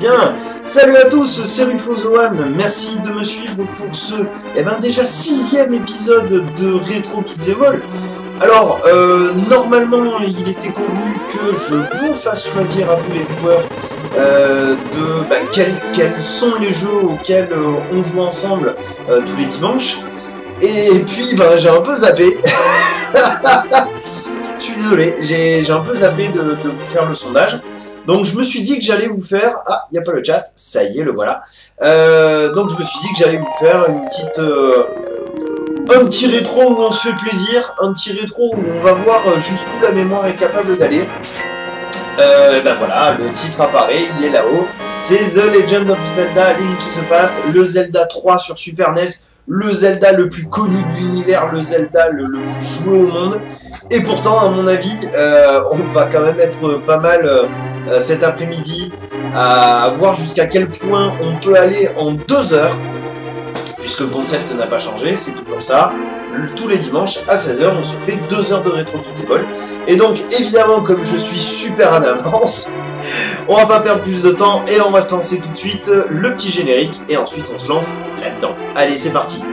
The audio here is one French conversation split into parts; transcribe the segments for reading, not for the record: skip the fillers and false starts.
Bien, salut à tous, c'est Rufozoan, merci de me suivre pour ce, déjà 6e épisode de Retro Kidzemol. Alors, normalement, il était convenu que je vous fasse choisir à vous les joueurs quels sont les jeux auxquels on joue ensemble tous les dimanches. Et puis, j'ai un peu zappé. Je suis désolé, j'ai un peu zappé de vous faire le sondage. Donc je me suis dit que j'allais vous faire... Ah, il n'y a pas le chat, ça y est, le voilà. Donc je me suis dit que j'allais vous faire une petite... un petit rétro où on se fait plaisir, un petit rétro où on va voir jusqu'où la mémoire est capable d'aller. Voilà, le titre apparaît, il est là-haut. C'est The Legend of Zelda Link to the Past, le Zelda 3 sur Super NES, le Zelda le plus connu de l'univers, le Zelda le plus joué au monde. Et pourtant, à mon avis, on va quand même être pas mal cet après-midi à voir jusqu'à quel point on peut aller en 2 heures, puisque le concept n'a pas changé, c'est toujours ça. Tous les dimanches à 16h, on se fait 2 heures de Retro Kidzemol. Et donc, évidemment, comme je suis super en avance, on va pas perdre plus de temps et on va se lancer tout de suite le petit générique et ensuite on se lance là-dedans. Allez, c'est parti!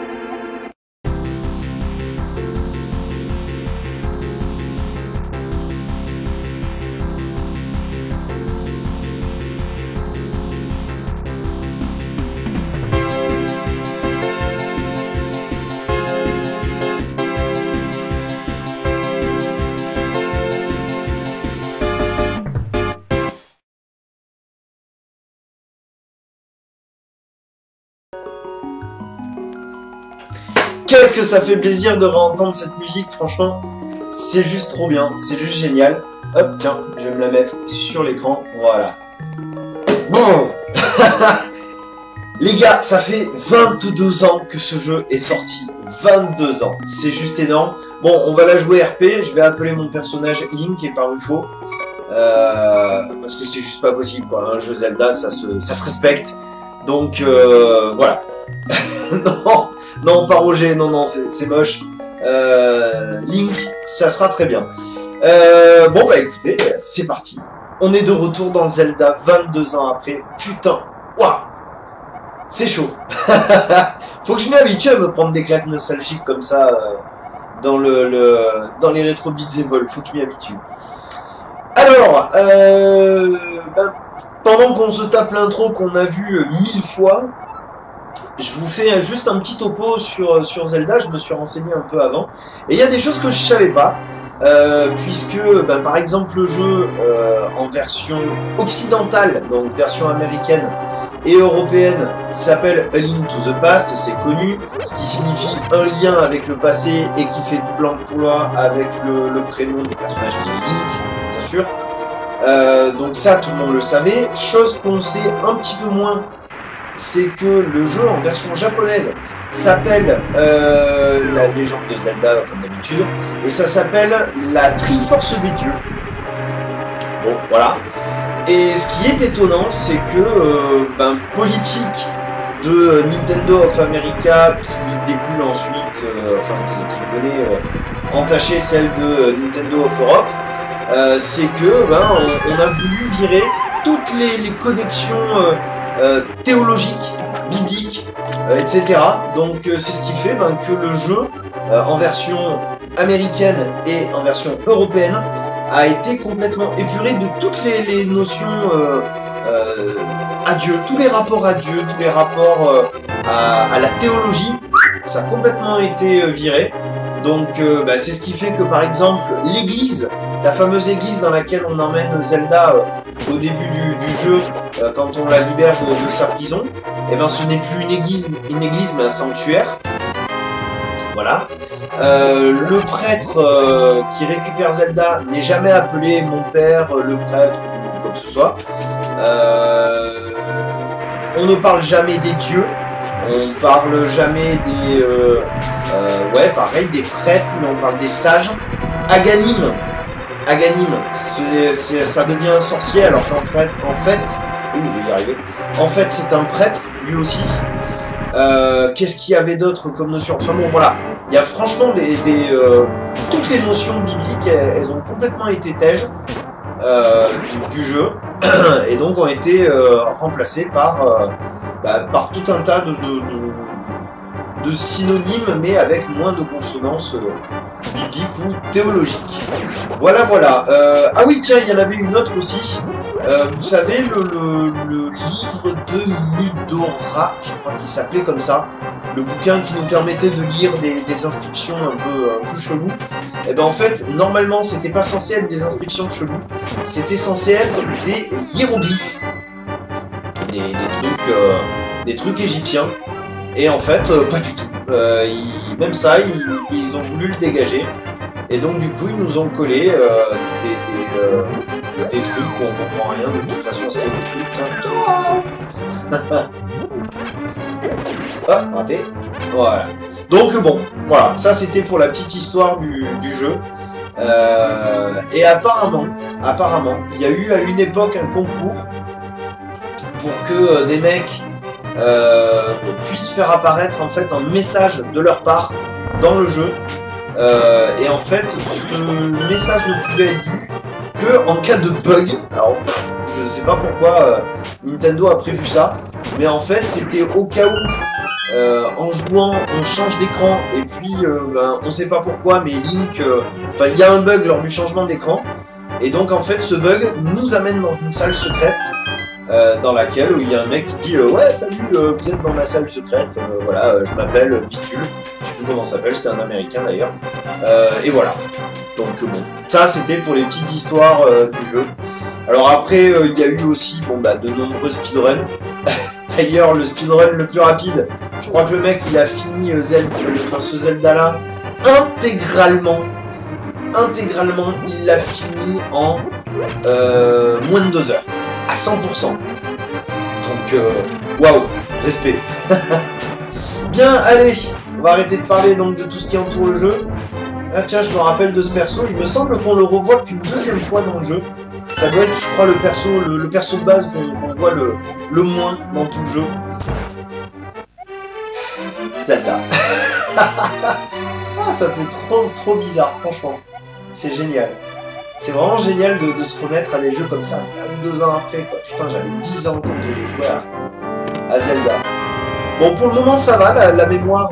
Qu'est-ce que ça fait plaisir de réentendre cette musique, franchement, c'est juste trop bien, c'est juste génial. Hop, tiens, je vais me la mettre sur l'écran, voilà. Bon. Les gars, ça fait 22 ans que ce jeu est sorti, 22 ans, c'est juste énorme. Bon, on va la jouer RP, je vais appeler mon personnage Link et par UFO. Parce que c'est juste pas possible, quoi, un jeu Zelda, ça se respecte. Donc, voilà. Non, pas Roger, non, c'est moche. Link, ça sera très bien. Écoutez, c'est parti. On est de retour dans Zelda 22 ans après. Putain, waouh, c'est chaud. Faut que je m'habitue à me prendre des claques nostalgiques comme ça dans les rétro Kidzemol. Faut que je m'y habitue. Alors, pendant qu'on se tape l'intro qu'on a vu 1000 fois, je vous fais juste un petit topo sur Zelda, je me suis renseigné un peu avant. Et il y a des choses que je savais pas, puisque par exemple le jeu en version occidentale, donc version américaine et européenne, s'appelle A Link to the Past, c'est connu, ce qui signifie un lien avec le passé et qui fait double emploi avec le prénom du personnage qui est Link, bien sûr. Donc ça, tout le monde le savait. Chose qu'on sait un petit peu moins, c'est que le jeu en version japonaise s'appelle la légende de Zelda comme d'habitude, et ça s'appelle la Triforce des dieux. Bon, voilà. Et ce qui est étonnant, c'est que politique de Nintendo of America qui découle ensuite, qui venait entacher celle de Nintendo of Europe, c'est que on a voulu virer toutes les connexions théologiques, bibliques, etc. Donc c'est ce qui fait que le jeu en version américaine et en version européenne a été complètement épuré de toutes les notions à Dieu, tous les rapports à Dieu, tous les rapports à la théologie. Ça a complètement été viré. Donc c'est ce qui fait que par exemple l'église, la fameuse église dans laquelle on emmène Zelda au début du jeu, quand on la libère de sa prison, ce n'est plus une église mais un sanctuaire. Voilà. Le prêtre qui récupère Zelda n'est jamais appelé mon père, le prêtre ou quoi que ce soit. On ne parle jamais des dieux. On parle jamais des... des prêtres, mais on parle des sages. Aganim, ça devient un sorcier, alors qu'en fait... je vais y arriver. En fait, c'est un prêtre, lui aussi. Qu'est-ce qu'il y avait d'autre comme notion? Enfin bon, voilà. Il y a franchement toutes les notions bibliques, elles ont complètement été tèges. du jeu, et donc ont été remplacés par tout un tas de synonymes, mais avec moins de consonances bibliques ou théologiques. Voilà, voilà. Ah oui, tiens, il y en avait une autre aussi. Vous savez, le livre de Mudora, je crois qu'il s'appelait comme ça, le bouquin qui nous permettait de lire des inscriptions un peu cheloues. Et ben en fait, normalement, c'était pas censé être des inscriptions cheloues, c'était censé être des hiéroglyphes, des trucs égyptiens. Et en fait, pas du tout. Même ça, ils ont voulu le dégager. Et donc du coup, ils nous ont collé des trucs où on comprend rien. De toute façon, c'était des trucs. Ah, raté. Voilà. Donc bon, voilà. Ça, c'était pour la petite histoire du jeu. Et apparemment, il y a eu à une époque un concours pour que des mecs puissent faire apparaître en fait un message de leur part dans le jeu, et en fait ce message ne pouvait être vu que en cas de bug. Alors je sais pas pourquoi Nintendo a prévu ça, mais en fait c'était au cas où en jouant on change d'écran et puis on sait pas pourquoi, mais Link, il y a un bug lors du changement d'écran, et donc en fait ce bug nous amène dans une salle secrète dans laquelle il y a un mec qui dit ouais salut, vous êtes dans ma salle secrète, voilà, je m'appelle Pitule, je sais plus comment ça s'appelle, c'était un américain d'ailleurs, et voilà. Donc bon, ça c'était pour les petites histoires du jeu. Alors après il y a eu aussi de nombreux speedruns. D'ailleurs le speedrun le plus rapide, je crois que le mec il a fini ce Zelda là intégralement, il l'a fini en moins de 2 heures. À 100%. Donc, waouh, respect. Bien, allez, on va arrêter de parler donc de tout ce qui entoure le jeu. Ah tiens, je me rappelle de ce perso, il me semble qu'on le revoit qu'une deuxième fois dans le jeu. Ça doit être, je crois, le perso de base qu'on voit le moins dans tout le jeu. Zelda. Ah, ça fait trop bizarre, franchement. C'est génial. C'est vraiment génial de se remettre à des jeux comme ça 22 ans après, quoi. Putain, j'avais 10 ans quand j'ai joué à Zelda. Bon, pour le moment, ça va, la mémoire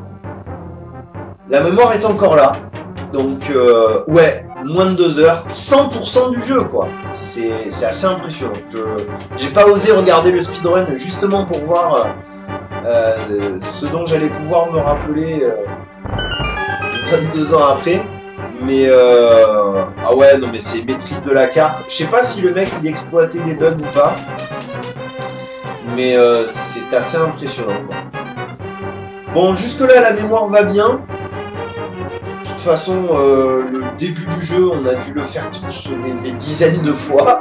est encore là. Donc, ouais, moins de 2 heures, 100% du jeu, quoi. C'est assez impressionnant. J'ai pas osé regarder le speedrun, justement pour voir ce dont j'allais pouvoir me rappeler 22 ans après. Mais ah ouais, non mais c'est maîtrise de la carte. Je sais pas si le mec il exploitait des bugs ou pas, mais c'est assez impressionnant, quoi. Bon, jusque là la mémoire va bien. De toute façon, le début du jeu on a dû le faire tous des dizaines de fois.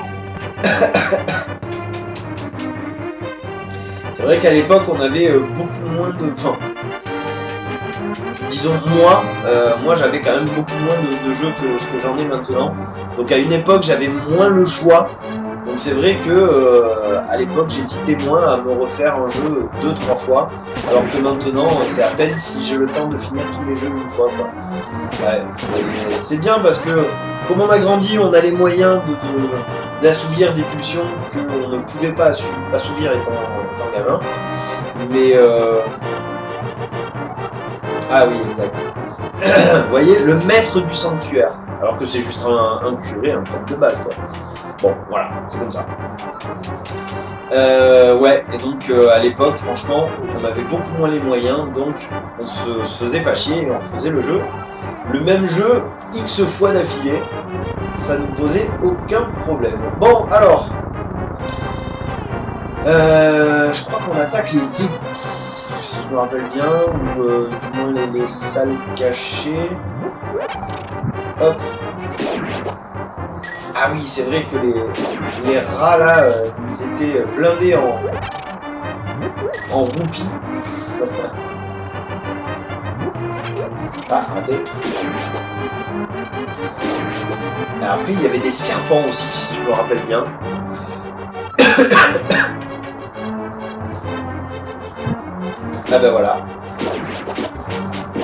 C'est vrai qu'à l'époque on avait beaucoup moins de... Enfin, disons moi j'avais quand même beaucoup moins de jeux que ce que j'en ai maintenant. Donc à une époque j'avais moins le choix. Donc c'est vrai que à l'époque j'hésitais moins à me refaire un jeu 2-3 fois. Alors que maintenant c'est à peine si j'ai le temps de finir tous les jeux une fois, quoi. Ouais, c'est bien parce que comme on a grandi, on a les moyens d'assouvir des pulsions qu'on ne pouvait pas assouvir étant gamin. Mais ah oui, exact. Vous voyez, le maître du sanctuaire. Alors que c'est juste un curé, un prêtre de base, quoi. Bon, voilà, c'est comme ça. Ouais, et donc à l'époque, franchement, on avait beaucoup moins les moyens, donc on se faisait pas chier et on faisait le jeu. Le même jeu, X fois d'affilée, ça nous posait aucun problème. Bon, alors, je crois qu'on attaque les égouts, si je me rappelle bien, ou du moins les salles cachées. Hop. Ah oui, c'est vrai que les rats là, ils étaient blindés en roupies. Ah, raté. Et après, il y avait des serpents aussi, si je me rappelle bien. Ah ben voilà.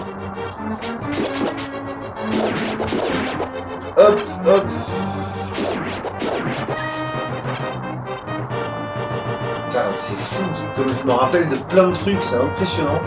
Hop, hop. Putain, c'est fou, comme je me rappelle de plein de trucs, c'est impressionnant.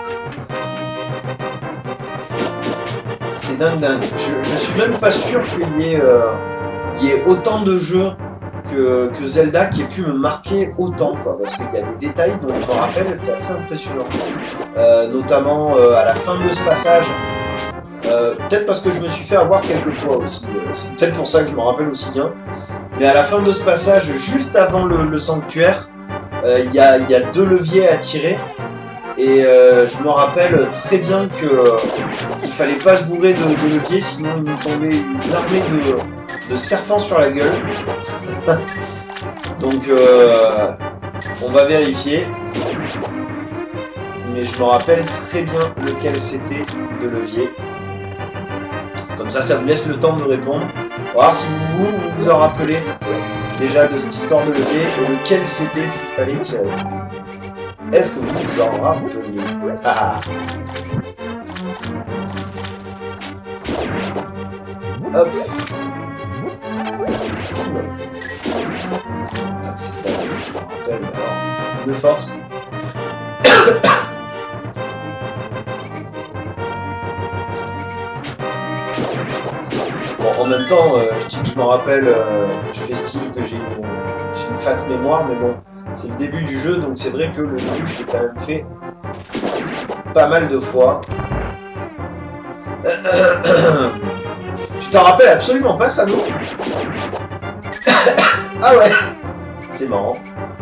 C'est dingue. Je suis même pas sûr qu'il y ait autant de jeux que Zelda qui ait pu me marquer autant, quoi, parce qu'il y a des détails dont je me rappelle, c'est assez impressionnant. Notamment à la fin de ce passage, peut-être parce que je me suis fait avoir quelques fois aussi, c'est peut-être pour ça que je me rappelle aussi bien, mais à la fin de ce passage, juste avant le sanctuaire, il y a 2 leviers à tirer, et je me rappelle très bien qu'il fallait pas se bourrer de leviers, sinon il nous tombait une armée de serpents sur la gueule. Donc on va vérifier. Mais je me rappelle très bien lequel c'était de levier. Comme ça vous laisse le temps de répondre. On va voir si vous en rappelez déjà de cette histoire de levier et lequel c'était qu'il fallait tirer. Est-ce que vous en rappelez? Hop. C'est dingue, je me rappelle alors. De force. Bon, en même temps, je dis que je me rappelle, je fais style que j'ai une fat mémoire, mais bon, c'est le début du jeu, donc c'est vrai que le début, je l'ai quand même fait pas mal de fois. Tu t'en rappelles absolument pas, Sano? Ah ouais, c'est marrant.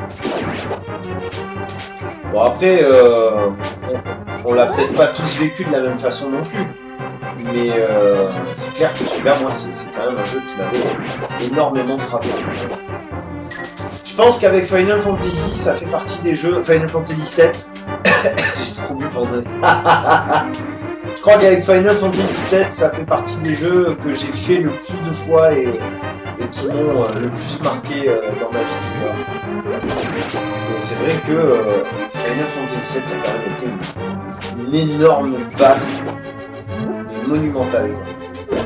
Bon après, on l'a peut-être pas tous vécu de la même façon non plus. Mais c'est clair que celui-là, moi, c'est quand même un jeu qui m'avait énormément frappé. Je pense qu'avec Final Fantasy, ça fait partie des jeux... Final Fantasy VII... J'ai trop bu pendant... Je crois qu'avec Final Fantasy VII, ça fait partie des jeux que j'ai fait le plus de fois et qui m'ont le plus marqué dans ma vie, tu vois. Parce que c'est vrai que Final Fantasy VII, ça a quand même été une énorme baffe, mais monumentale, quoi.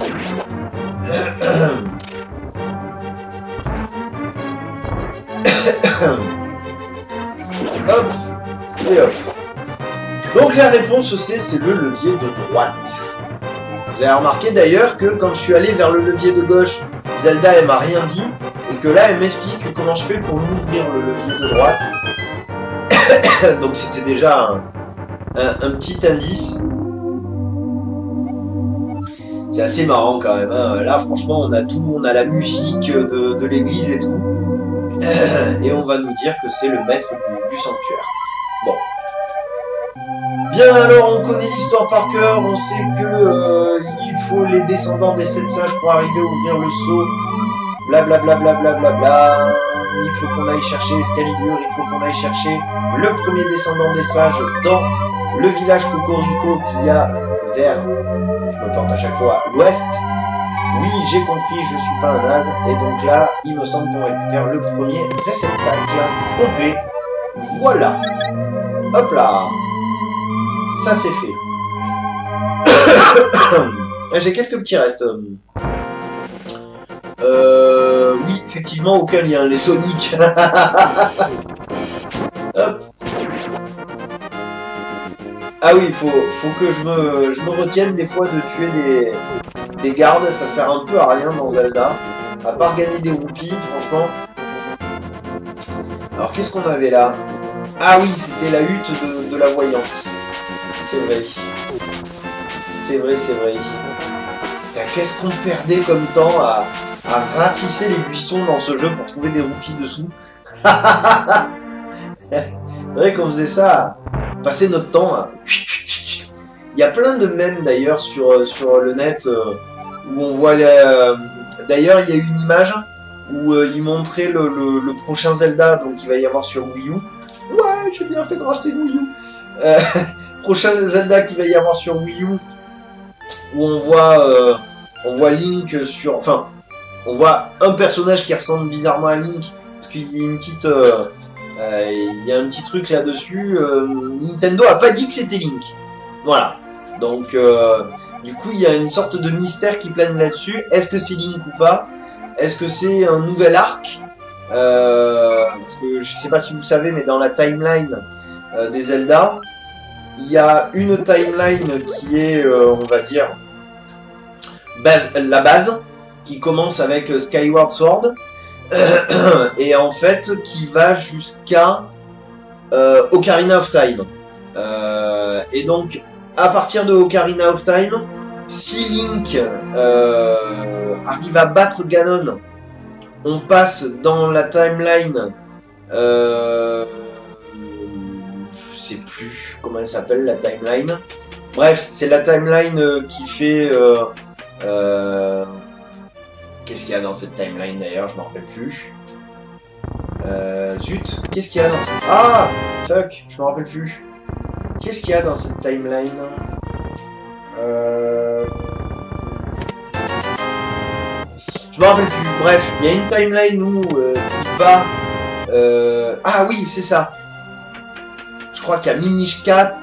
Hop et hop. Donc la réponse c'est le levier de droite. Vous avez remarqué d'ailleurs que quand je suis allé vers le levier de gauche, Zelda elle m'a rien dit, et que là elle m'explique comment je fais pour ouvrir le levier de droite. Donc c'était déjà un petit indice. C'est assez marrant quand même, hein. Là franchement on a tout, on a la musique de l'église et tout. Et on va nous dire que c'est le maître du sanctuaire. Bon. Bien, alors on connaît l'histoire par cœur, on sait que il faut les descendants des 7 sages pour arriver à ouvrir le sceau. Blablabla, blablabla. Il faut qu'on aille chercher Excalibur, il faut qu'on aille chercher le premier descendant des sages dans le village Cocorico qu'il y a vers, je me plante à chaque fois, l'ouest. Oui, j'ai compris, je suis pas un naze, et donc là, il me semble qu'on récupère le premier réceptacle complet. Voilà. Hop là. Ça c'est fait. J'ai quelques petits restes. Oui, effectivement, aucun lien, les Sonic. Hop. Ah oui, faut que je me retienne des fois de tuer des gardes, ça sert un peu à rien dans Zelda, à part gagner des roupies, franchement. Alors qu'est-ce qu'on avait là? Ah oui, c'était la hutte de la voyante. C'est vrai. C'est vrai, c'est vrai. Qu'est-ce qu'on perdait comme temps à ratisser les buissons dans ce jeu pour trouver des roupies dessous. C'est vrai qu'on faisait ça, passer notre temps à... Il y a plein de mèmes d'ailleurs sur le net où on voit les... D'ailleurs, il y a eu une image où ils montraient le prochain Zelda, donc il va y avoir sur Wii U. Ouais, j'ai bien fait de racheter une Wii U. Prochain Zelda qui va y avoir sur Wii U, où on voit Link sur... Enfin, on voit un personnage qui ressemble bizarrement à Link, parce qu'il y a une petite... il y a un petit truc là-dessus. Nintendo a pas dit que c'était Link. Voilà. Donc, du coup, il y a une sorte de mystère qui plane là-dessus. Est-ce que c'est Link ou pas? Est-ce que c'est un nouvel arc? Parce que je sais pas si vous savez, mais dans la timeline des Zelda, il y a une timeline qui est, on va dire, la base, qui commence avec Skyward Sword, et en fait qui va jusqu'à Ocarina of Time. Et donc, à partir de Ocarina of Time, si Link arrive à battre Ganon, on passe dans la timeline, je sais plus comment elle s'appelle la timeline. Bref, c'est la timeline qui fait... qu'est-ce qu'il y a dans cette timeline d'ailleurs, je m'en rappelle plus. Zut, qu'est-ce qu'il y a dans cette... Ah, fuck, je m'en rappelle plus. Qu'est-ce qu'il y a dans cette timeline? Je me rappelle plus. Bref, il y a une timeline où il va... Ah oui, c'est ça. Je crois qu'il y a Minish Cap,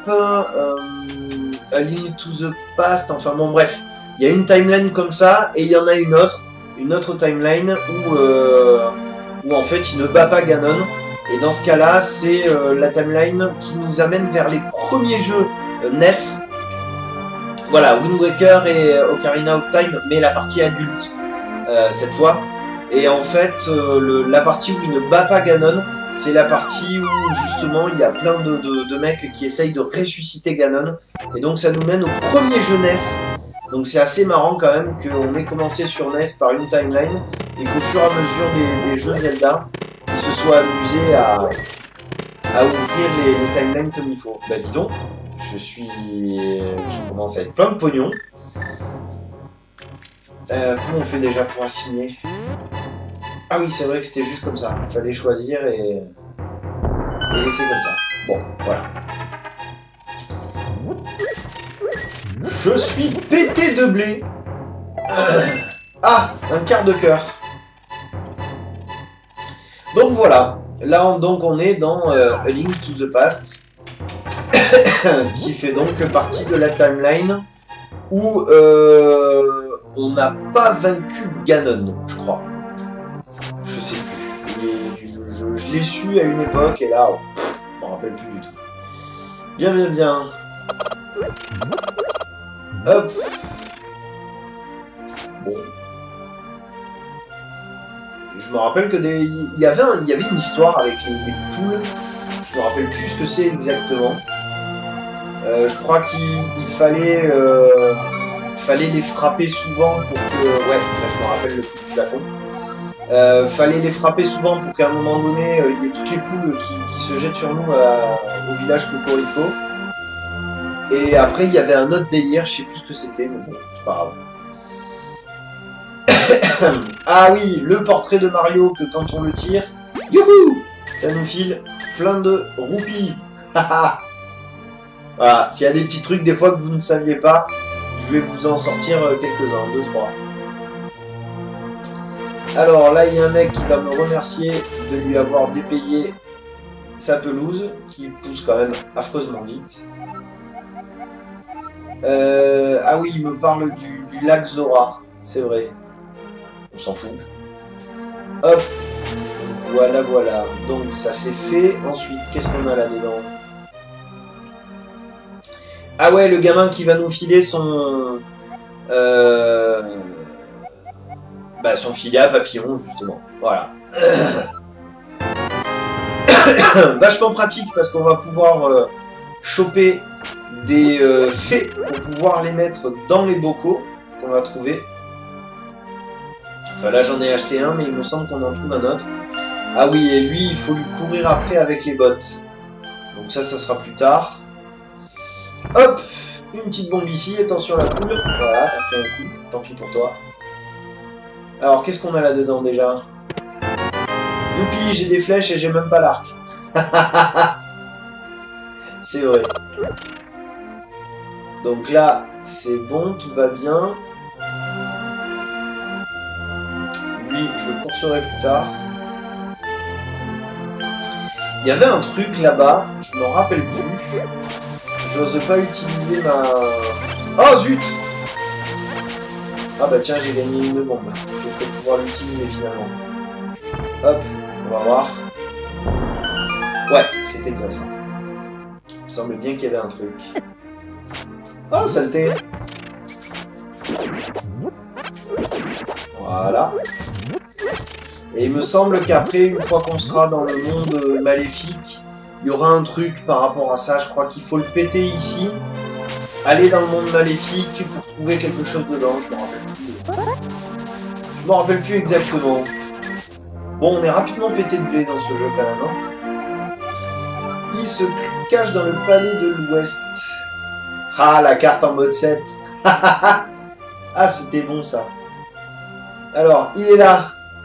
A Link to the Past, enfin bon, bref. Il y a une timeline comme ça, et il y en a une autre timeline où en fait il ne bat pas Ganon. Et dans ce cas-là, c'est la timeline qui nous amène vers les premiers jeux NES. Voilà, Wind Waker et Ocarina of Time, mais la partie adulte cette fois. Et en fait, la partie où il ne bat pas Ganon, c'est la partie où justement il y a plein de mecs qui essayent de ressusciter Ganon. Et donc ça nous mène au premier jeu NES. Donc c'est assez marrant quand même qu'on ait commencé sur NES par une timeline et qu'au fur et à mesure des jeux Zelda, ils se soient amusés à ouvrir les timelines comme il faut. Bah dis donc, je commence à être plein de pognon. Comment on fait déjà pour assigner? Ah oui, c'est vrai que c'était juste comme ça. Il fallait choisir et laisser comme ça. Bon, voilà. Je suis pété de blé. Ah, un quart de cœur. Donc voilà. Là, donc, on est dans A Link to the Past, qui fait donc partie de la timeline où on n'a pas vaincu Ganon, je crois. Je sais plus. Je l'ai su à une époque et là, je m'en rappelle plus du tout. Bien, bien, bien. Hop. Bon. Je me rappelle que il y avait une histoire avec les poules. Je me rappelle plus ce que c'est exactement. Je crois qu'il fallait les frapper souvent pour que... Ouais, je me rappelle le coup du flacon. Fallait les frapper souvent pour qu'à un moment donné, il y ait toutes les poules qui se jettent sur nous au village Cocorico. Et après, il y avait un autre délire, je sais plus ce que c'était, mais bon, c'est pas grave. Ah oui, le portrait de Mario que quand on le tire, youhou, ça nous file plein de roupies. Voilà, s'il y a des petits trucs des fois que vous ne saviez pas, je vais vous en sortir quelques-uns, 2, 3. Alors là, il y a un mec qui va me remercier de lui avoir dépayé sa pelouse, qui pousse quand même affreusement vite. Ah oui, il me parle du lac Zora, c'est vrai. On s'en fout. Hop, voilà, voilà. Donc ça c'est fait. Ensuite, qu'est-ce qu'on a là-dedans? Ah ouais, le gamin qui va nous filer son... son filet à papillon, justement. Voilà. Vachement pratique parce qu'on va pouvoir choper des fées pour pouvoir les mettre dans les bocaux qu'on va trouver. Enfin là j'en ai acheté un mais il me semble qu'on en trouve un autre. Ah oui, et lui il faut lui courir après avec les bottes. Donc ça sera plus tard. Hop, une petite bombe ici, attention à la poule. Voilà, t'as pris un coup, tant pis pour toi. Alors qu'est-ce qu'on a là-dedans déjà? Youpi, j'ai des flèches et j'ai même pas l'arc. C'est vrai. Donc là, c'est bon, tout va bien. Lui, je le courserai plus tard. Il y avait un truc là-bas, je m'en rappelle plus. J'ose pas utiliser ma... Oh zut! Ah bah tiens, j'ai gagné une bombe. Je vais peut-être pouvoir l'utiliser finalement. Hop, On va voir. Ouais, c'était bien ça. Il me semblait bien qu'il y avait un truc. Ah, saleté. Voilà. Et il me semble qu'après, une fois qu'on sera dans le monde maléfique, il y aura un truc par rapport à ça. Je crois qu'il faut le péter ici. Aller dans le monde maléfique pour trouver quelque chose dedans. Je me rappelle plus. Je me rappelle plus exactement. Bon, on est rapidement pété de blé dans ce jeu quand même. Hein. Il se cache dans le palais de l'Ouest. Ah, la carte en mode 7. Ah, c'était bon ça. Alors, il est là.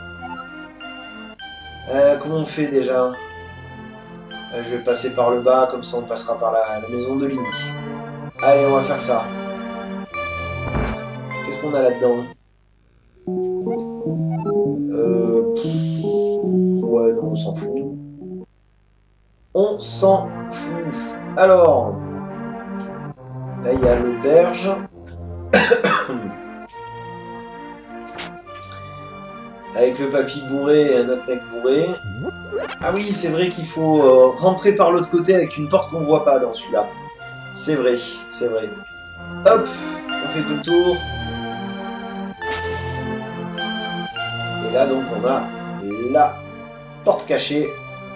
Comment on fait déjà? Je vais passer par le bas, comme ça on passera par la maison de Link. Allez, on va faire ça. Qu'est-ce qu'on a là-dedans? Ouais, non, on s'en fout. On s'en fout. Alors, là, il y a l'auberge. Avec le papy bourré et un autre mec bourré. Ah oui, c'est vrai qu'il faut rentrer par l'autre côté avec une porte qu'on voit pas dans celui-là. C'est vrai, c'est vrai. Hop, on fait tout le tour. Et là, donc, on a la porte cachée.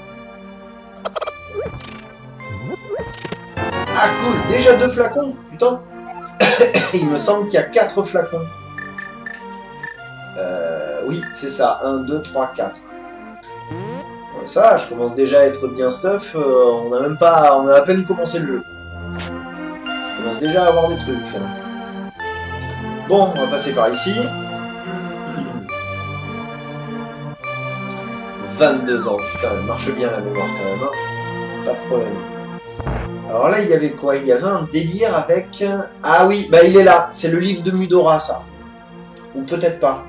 Ah cool, déjà 2 flacons, putain. Il me semble qu'il y a 4 flacons. Oui, c'est ça, 1, 2, 3, 4. Bon, ça, je commence déjà à être bien stuff, on a même pas, on a à peine commencé le jeu. Je commence déjà à avoir des trucs. Bon, on va passer par ici. 22 ans, putain, elle marche bien la mémoire quand même, hein. Pas de problème. Alors là, il y avait quoi? Il y avait un délire avec... Ah oui, bah il est là, c'est le livre de Mudora, ça. Ou peut-être pas.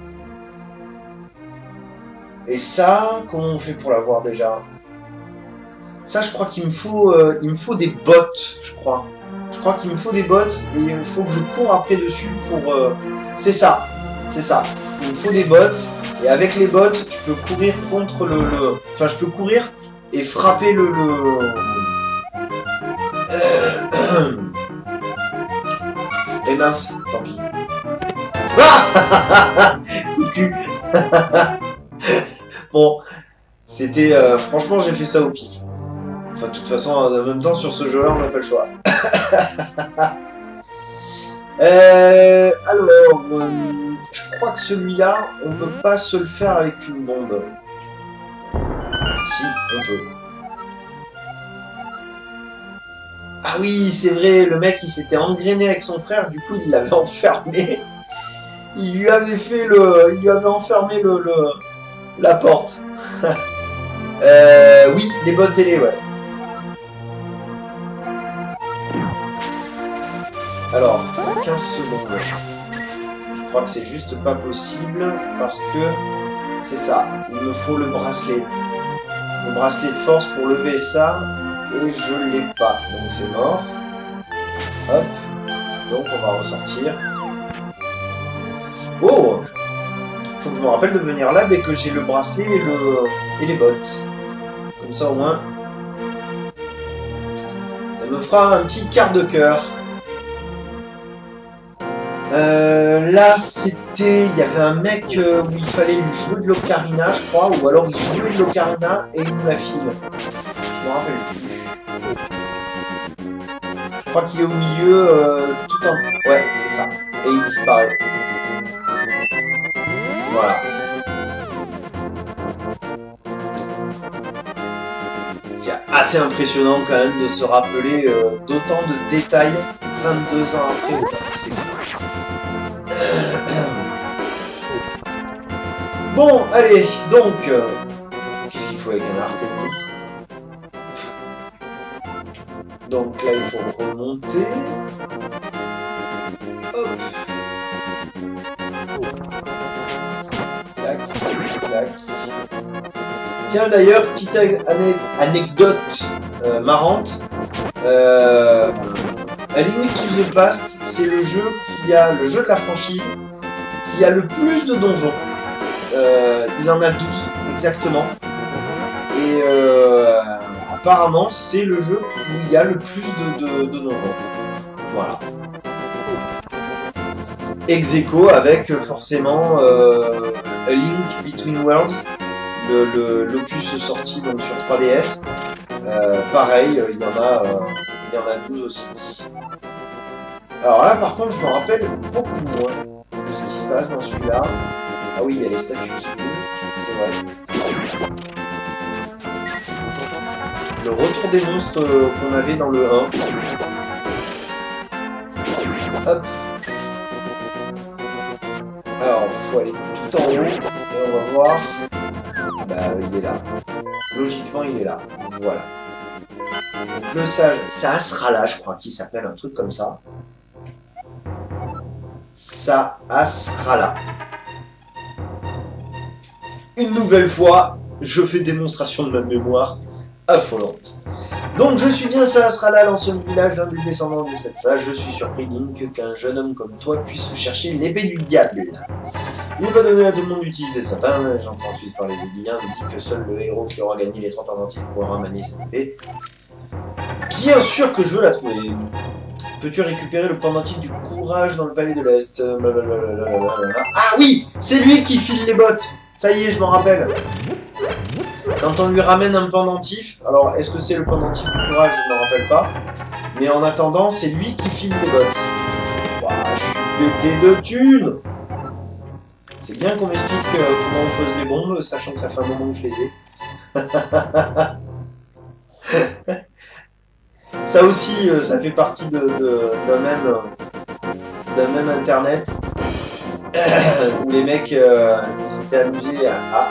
Et ça, comment on fait pour l'avoir déjà? Ça, je crois qu'il me faut, des bottes, je crois. Je crois qu'il me faut des bottes et il faut que je cours après dessus pour... C'est ça, c'est ça. Il me faut des bottes et avec les bottes, je peux courir contre le... Enfin, je peux courir et frapper le... Et mince, tant pis. Ah Coucou. Bon, c'était... franchement, j'ai fait ça au pic. Enfin, de toute façon, en même temps, sur ce jeu-là, on n'a pas le choix. Alors, je crois que celui-là, on peut pas se le faire avec une bombe. Si, on peut. Ah oui, c'est vrai, le mec, il s'était engrainé avec son frère, du coup, il l'avait enfermé. Il lui avait fait le... Il lui avait enfermé la porte. Oui, les bottes télé, ouais. Alors, 15 secondes. Je crois que c'est juste pas possible parce que c'est ça. Il me faut le bracelet. Le bracelet de force pour lever ça et je l'ai pas. Donc c'est mort. Hop. Donc on va ressortir. Oh! Faut que je me rappelle de venir là dès que j'ai le bracelet et les bottes. Comme ça au moins. Ça me fera un petit quart de cœur. Là, c'était... Il y avait un mec où il fallait lui jouer de l'ocarina, je crois, ou alors il jouait de l'ocarina et il nous la file. Je me rappelle plus. Je crois qu'il est au milieu, tout en... Ouais, c'est ça. Et il disparaît. Voilà. C'est assez impressionnant quand même de se rappeler d'autant de détails 22 ans après. C'est fou. Bon, allez, donc... qu'est-ce qu'il faut avec un arc? Donc là, il faut remonter. Hop. Tac, tac. Tiens, d'ailleurs, petite anecdote marrante. A Link to the Past, c'est le jeu de la franchise qui a le plus de donjons. Il en a 12, exactement. apparemment, c'est le jeu où il y a le plus de donjons. Voilà. Ex aequo avec forcément A Link Between Worlds, l'opus sorti donc sur 3DS. Pareil, il y en a 12 aussi. Alors là, par contre, je me rappelle beaucoup moins de ce qui se passe dans celui-là. Ah oui, il y a les statues qui bougent, c'est vrai. Le retour des monstres qu'on avait dans le 1. Hop. Alors, il faut aller tout en haut, et on va voir... Bah, il est là. Logiquement, il est là. Voilà. Donc le sage, ça sera là, je crois qu'il s'appelle un truc comme ça. Ça sera là. Une nouvelle fois, je fais démonstration de ma mémoire affolante. Donc je suis bien Sahasrara, l'ancien village d'un des descendants des sept sages. Je suis surpris, Link, qu'un jeune homme comme toi puisse chercher l'épée du diable. Il n'est pas donné à tout le monde d'utiliser Satan. Les gens transmises par les aiguillins me dit que seul le héros qui aura gagné les 3 pendentifs pourra manier cette épée. Bien sûr que je veux la trouver. Peux-tu récupérer le pendentif du courage dans le palais de l'Est? Ah oui, c'est lui qui file les bottes. Ça y est, je m'en rappelle. Quand on lui ramène un pendentif, alors est-ce que c'est le pendentif du courage? Je ne m'en rappelle pas. Mais en attendant, c'est lui qui file les bottes. Ouah, je suis pété de thunes. C'est bien qu'on m'explique comment on pose les bombes, sachant que ça fait un moment que je les ai. Ça aussi, ça fait partie d'un même internet où les mecs s'étaient amusés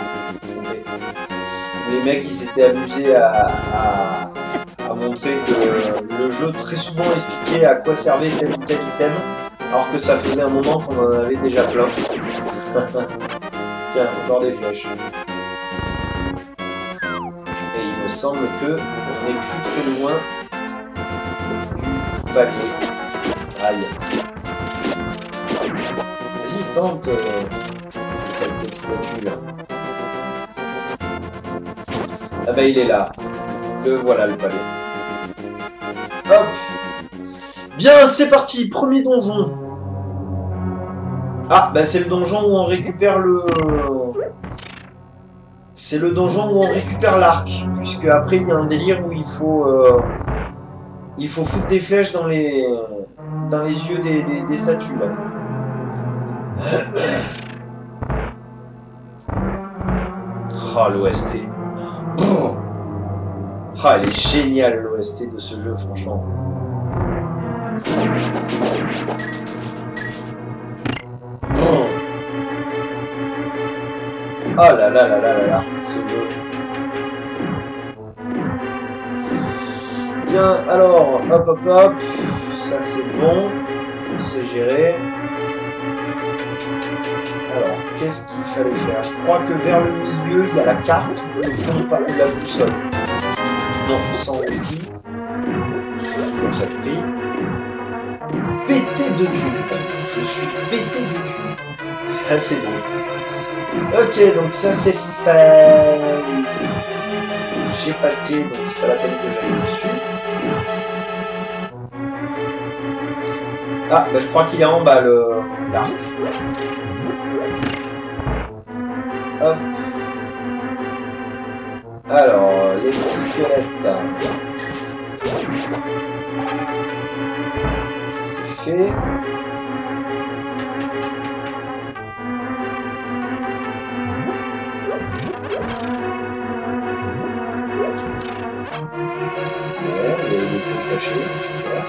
à montrer que le jeu très souvent expliquait à quoi servait tel ou tel item, alors que ça faisait un moment qu'on en avait déjà plein. Tiens, encore des flèches. Et il me semble que on n'est plus très loin du palier. Aïe. Résistante, cette statue là. Ah bah il est là. Le voilà le palais. Hop. Bien, c'est parti. Premier donjon. Ah, bah c'est le donjon où on récupère le... C'est le donjon où on récupère l'arc. Puisque après il y a un délire où il faut foutre des flèches dans les yeux des statues là. Oh l'OST. Ah, elle est géniale l'OST de ce jeu, franchement. Oh là là là là là là, ce jeu. Bien, alors, hop hop hop, ça c'est bon, c'est géré. Alors, qu'est-ce qu'il fallait faire? Je crois que vers le milieu, il y a la carte, non pas la boussole. Non, sans wiki. Toujours cette prix. Pété de thunes, quand même. Je suis pété de thunes. C'est assez bon. Ok, donc ça c'est fait. J'ai pas de clé, donc c'est pas la peine que j'aille dessus. Ah, bah je crois qu'il est en bas l'arc. Hop. Alors, les petits squelettes. Ça c'est fait. Bon, il y a des pots cachés, super.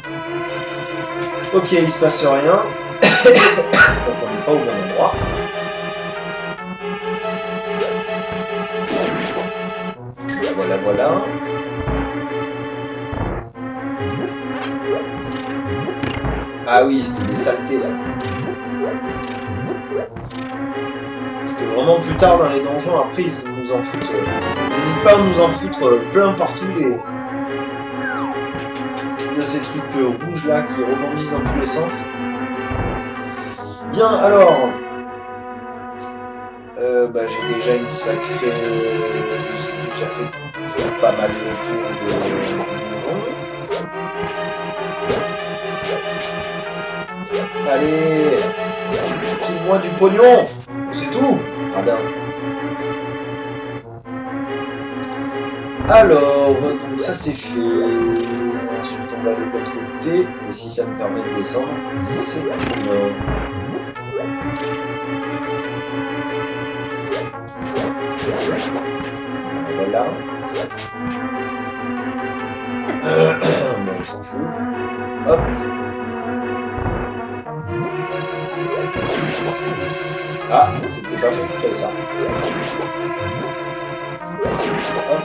Ok, il se passe rien. Donc on n'est pas au bon endroit. Voilà, voilà. Ah oui, c'était des saletés, ça. Parce que vraiment, plus tard dans les donjons, après, ils nous en foutent. Ils n'hésitent pas à nous en foutre plein partout de ces trucs rouges là qui rebondissent dans tous les sens. Bien, alors. Bah, j'ai déjà une sacrée. J'ai déjà fait pas mal le tour du donjon. Allez, file-moi du pognon, c'est tout, radin. Alors, donc ça c'est fait. Ensuite on va aller de l'autre côté, et si ça me permet de descendre, c'est bien. Voilà. Bon, on s'en fout. Hop. Ah, c'était pas fait exprès ça. Hop.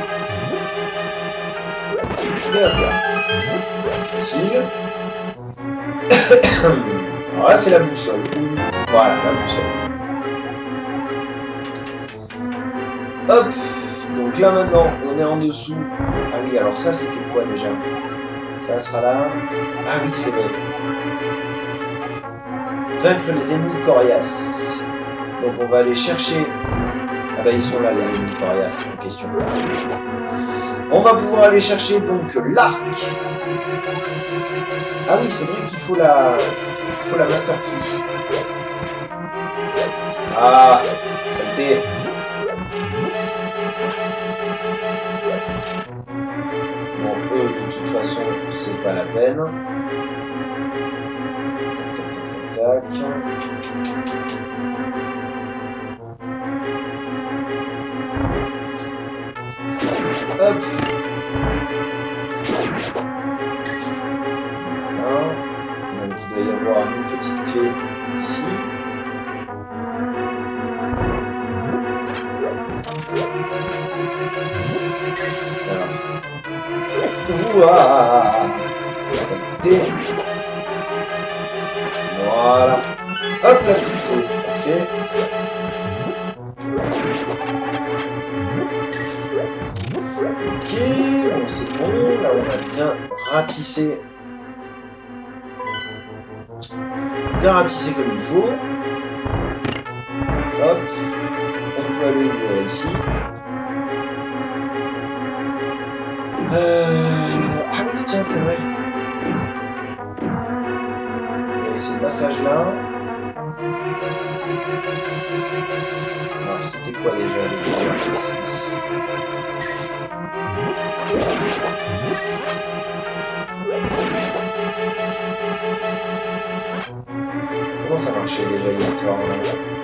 Et hop là. Facile. Alors là, c'est la boussole. Voilà, la boussole. Hop. Donc là, maintenant, on est en dessous. Ah oui, alors ça, c'était quoi déjà? Ça sera là. Ah oui, c'est vrai. Vaincre les ennemis coriaces. Donc on va aller chercher... Ah bah ils sont là les ennemis coriaces en question. On va pouvoir aller chercher donc l'arc. Ah oui, c'est vrai qu'il faut la... Il faut la master key. Ah, saleté. Bon, eux, de toute façon, c'est pas la peine. Tac. Hop. Voilà. Donc il doit y avoir une petite clé ici. Alors. Ouah. Santé. Voilà. Hop, la petite clé. Parfait. Ok, bon c'est bon, là on a bien ratissé comme il faut. Hop, on peut aller ouvrir ici. Ah oui, tiens, c'est vrai. Il y avait ce passage-là. Alors, c'était quoi déjà le ici? Comment ça marchait déjà l'histoire là?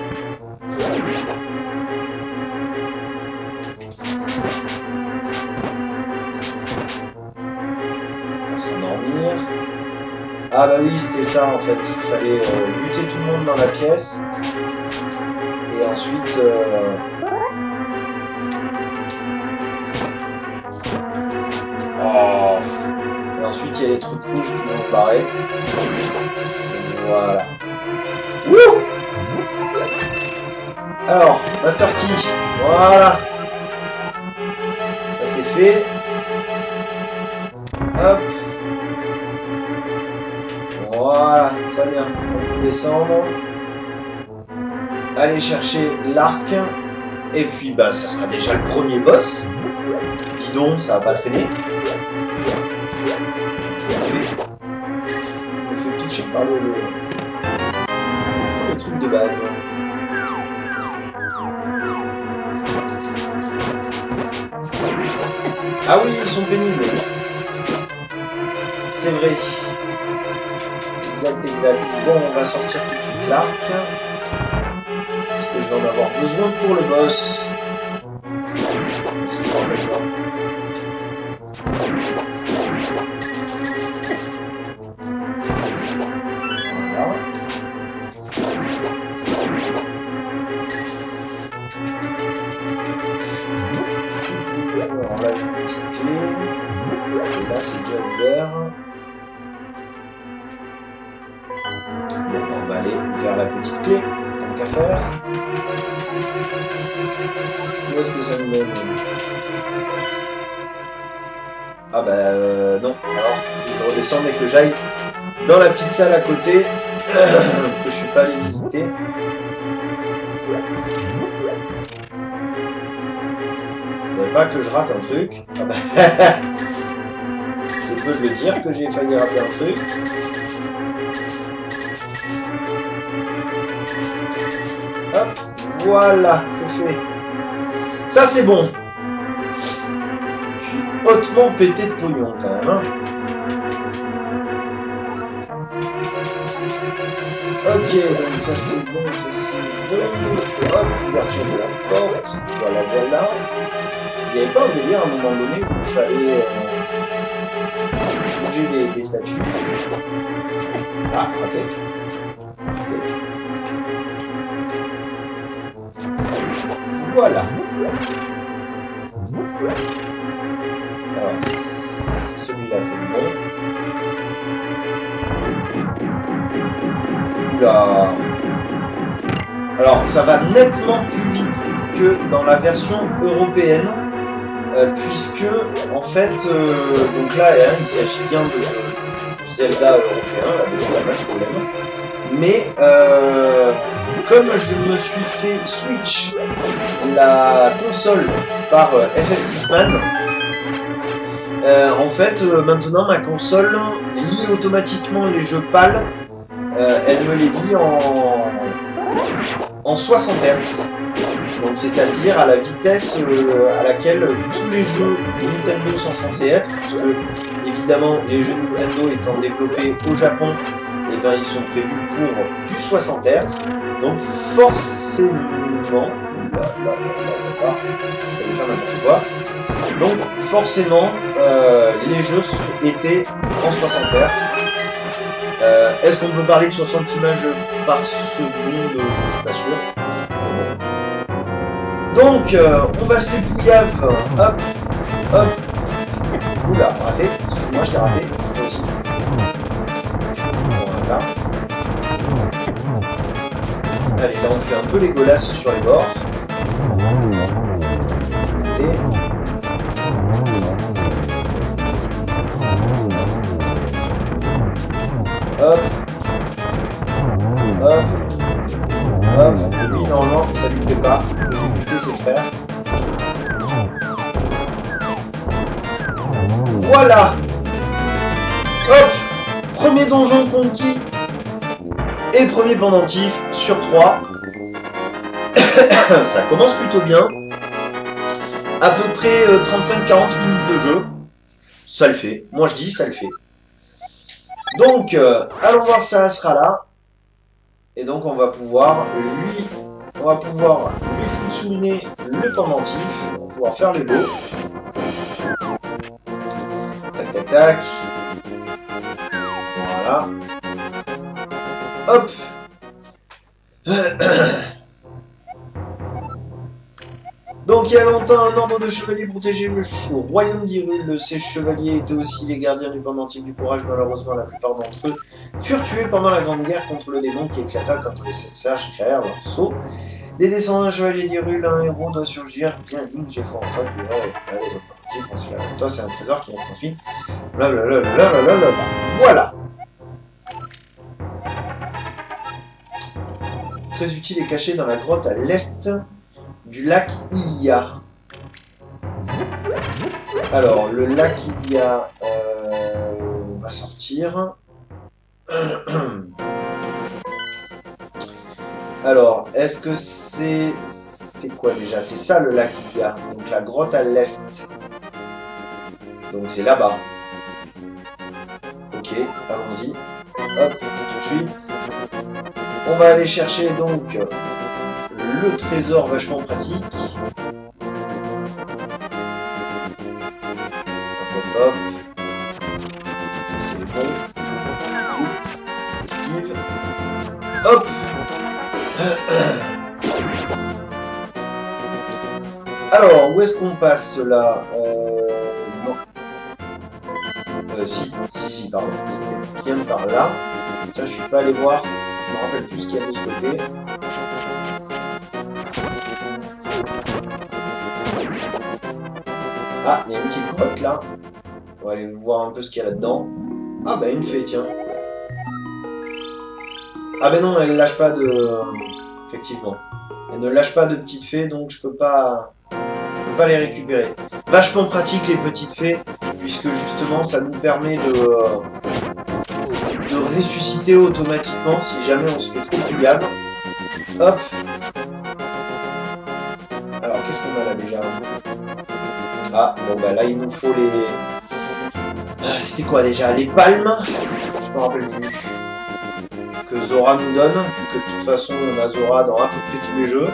On va s'endormir. Ah bah oui, c'était ça en fait. Il fallait buter tout le monde dans la pièce. Et ensuite... Oh. Et ensuite, il y a les trucs rouges qui vont se barrer. Voilà. Wouh! Alors, Master Key. Voilà. Ça c'est fait. Hop. Voilà, très bien. On peut descendre. Aller chercher l'arc. Et puis, bah, ça sera déjà le premier boss. Dis donc, ça va pas traîner. Je me fais toucher par le truc de base. Ah oui, ils sont pénibles. C'est vrai. Exact. Bon, on va sortir tout de suite l'arc. Parce que je vais en avoir besoin pour le boss. Si je m'en rappelle pas. Alors là, j'ai une petite clé. Et là, c'est déjà ouvert. Bon, on va aller vers la petite clé. Tant qu'à faire. Où est-ce que ça nous mène? Ah bah non. Alors, il faut que je redescende et que j'aille dans la petite salle à côté. Que je suis pas allé visiter. faudrait pas que je rate un truc. Ah bah, c'est peu de le dire que j'ai failli rater un truc. Hop, voilà, c'est fait. Ça c'est bon. Je suis hautement pété de pognon quand même. Hein. Ok, donc ça c'est bon, ça c'est bon. Hop, ouverture de la porte. Voilà, voilà. Il n'y avait pas un délire à un moment donné où il fallait bouger des statues. Ah, raté. Voilà. Alors, celui-là c'est bon. Oula. Alors, ça va nettement plus vite que dans la version européenne, puisque, en fait, donc là, il s'agit bien du Zelda européen, là-dessus, il n'y a pas de problème. Mais, comme je me suis fait switch la console par FF6Man, en fait, maintenant, ma console lit automatiquement les jeux PAL. Elle me les lit en 60 Hz. Donc c'est-à-dire à la vitesse à laquelle tous les jeux Nintendo sont censés être, puisque évidemment les jeux Nintendo étant développés au Japon, et ben ils sont prévus pour du 60 Hz. Donc forcément, il fallait faire n'importe quoi. Donc forcément les jeux étaient en 60 Hz. Est-ce qu'on peut parler de 60 images par seconde? Je suis pas sûr. Donc, on va se les pouillave. Hop, hop. Oula, raté. Excuse-moi, je t'ai raté. Toi aussi. Voilà. Allez, là, on fait un peu les golasses sur les bords. Raté. Hop. Hop. Hop. Et lui, normalement, ça lui plaît pas. J'ai buté ses frères. Voilà. Hop. Premier donjon conquis. Et premier pendentif sur 3. Ça commence plutôt bien. À peu près 35-40 minutes de jeu. Ça le fait. Moi, je dis, ça le fait. Donc, allons voir ça sera là. Et donc, on va pouvoir lui foutre sous le nez le pendentif. On va pouvoir faire les beaux. Tac, tac, tac. Voilà. Hop. Donc il y a longtemps, un ordre de chevaliers protégeait le royaume d'Hyrule. Ces chevaliers étaient aussi les gardiens du pendentif du courage. Malheureusement, la plupart d'entre eux furent tués pendant la grande guerre contre le démon qui éclata quand les sages créèrent leur sceau. Des descendants d'un chevalier d'Hyrule, un héros doit surgir. Bien, Link, j'ai foi en toi, tu verras les autres pendentifs conçus avec toi, c'est un trésor qui m'a transmis. Blablabla. Voilà. Très utile et caché dans la grotte à l'est du lac Hylia. Alors, le lac Hylia, on va sortir. Alors, est-ce que c'est... C'est quoi déjà? C'est ça le lac Hylia. Donc la grotte à l'est. Donc c'est là-bas. Ok, allons-y. Hop, tout de suite. On va aller chercher donc le trésor vachement pratique. Hop, hop. Ça c'est bon. Oups. Esquive. Hop. Alors, où est-ce qu'on passe là? Non. Si, pardon. C'était bien par là. Tiens, je suis pas allé voir. Je me rappelle plus ce qu'il y a de ce côté. Ah, il y a une petite grotte là. On va aller voir un peu ce qu'il y a là-dedans. Ah bah une fée, tiens. Ah bah non, elle lâche pas de... Effectivement. Elle ne lâche pas de petite fée, donc je peux pas pas les récupérer. Vachement pratique les petites fées, puisque justement ça nous permet de ressusciter automatiquement si jamais on se fait trop couillable. Hop. Alors qu'est-ce qu'on a là déjà? Ah, bon bah là il nous faut les... C'était quoi déjà? Les palmes? Je me rappelle plus. Que Zora nous donne, vu que de toute façon on a Zora dans à peu près tous les jeux.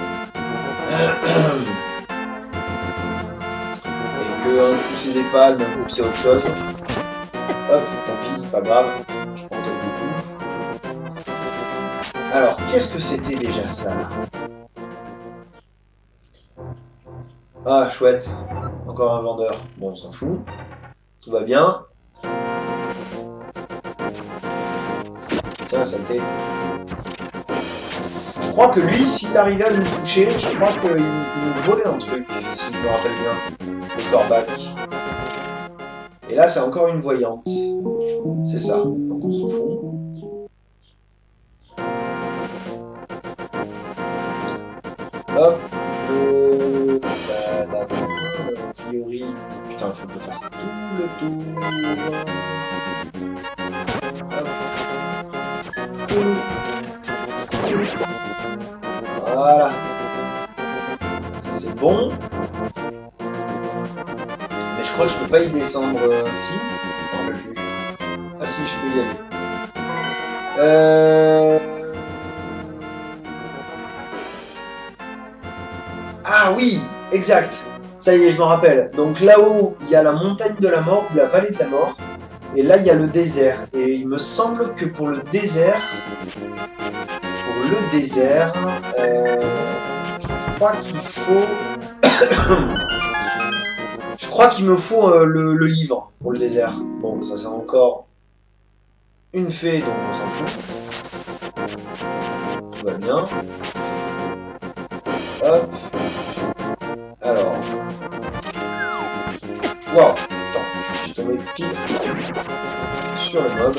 Et que un coup c'est des palmes, un coup c'est autre chose. Hop, tant pis, c'est pas grave. Je prends comme beaucoup. Alors, qu'est-ce que c'était déjà ça? Ah, chouette. Encore un vendeur. Bon, on s'en fout. Tout va bien. Tiens, saleté. Je crois que lui, s'il arrivait à nous toucher, je crois qu'il nous volait un truc, si je me rappelle bien. Le corbac. Et là, c'est encore une voyante. C'est ça. Donc on s'en fout. Hop. A priori... Putain, il faut que je fasse tout le tour. Voilà. Ça c'est bon. Mais je crois que je peux pas y descendre. Si. Non, je peux plus. Ah si, je peux y aller. Ah oui, exact. Ça y est, je me rappelle. Donc là-haut, il y a la montagne de la mort, ou la vallée de la mort. Et là, il y a le désert. Et il me semble que pour le désert... je crois qu'il faut... je crois qu'il me faut le livre pour le désert. Bon, ça c'est encore une fée, donc on s'en fout. Tout va bien. Hop. Alors. Wow. Attends, je suis tombé pile sur le mob.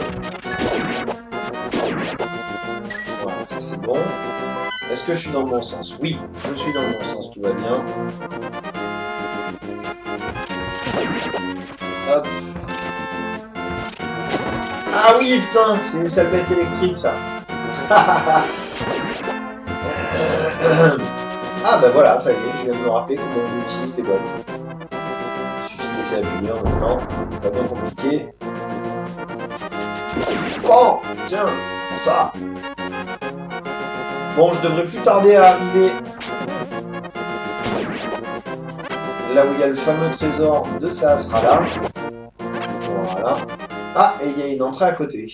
Voilà, ça c'est bon. Est-ce que je suis dans le bon sens? Oui, je suis dans le bon sens, tout va bien. Hop. Ah oui, putain, c'est une salpette électrique, ça. Ah bah voilà, ça y est, je viens de me rappeler comment on utilise les bottes. Il suffit de laisser appuyer en même temps, pas bien compliqué. Oh, tiens, ça. Bon, je devrais plus tarder à arriver là où il y a le fameux trésor de Sahasrara. Voilà. Ah, et il y a une entrée à côté.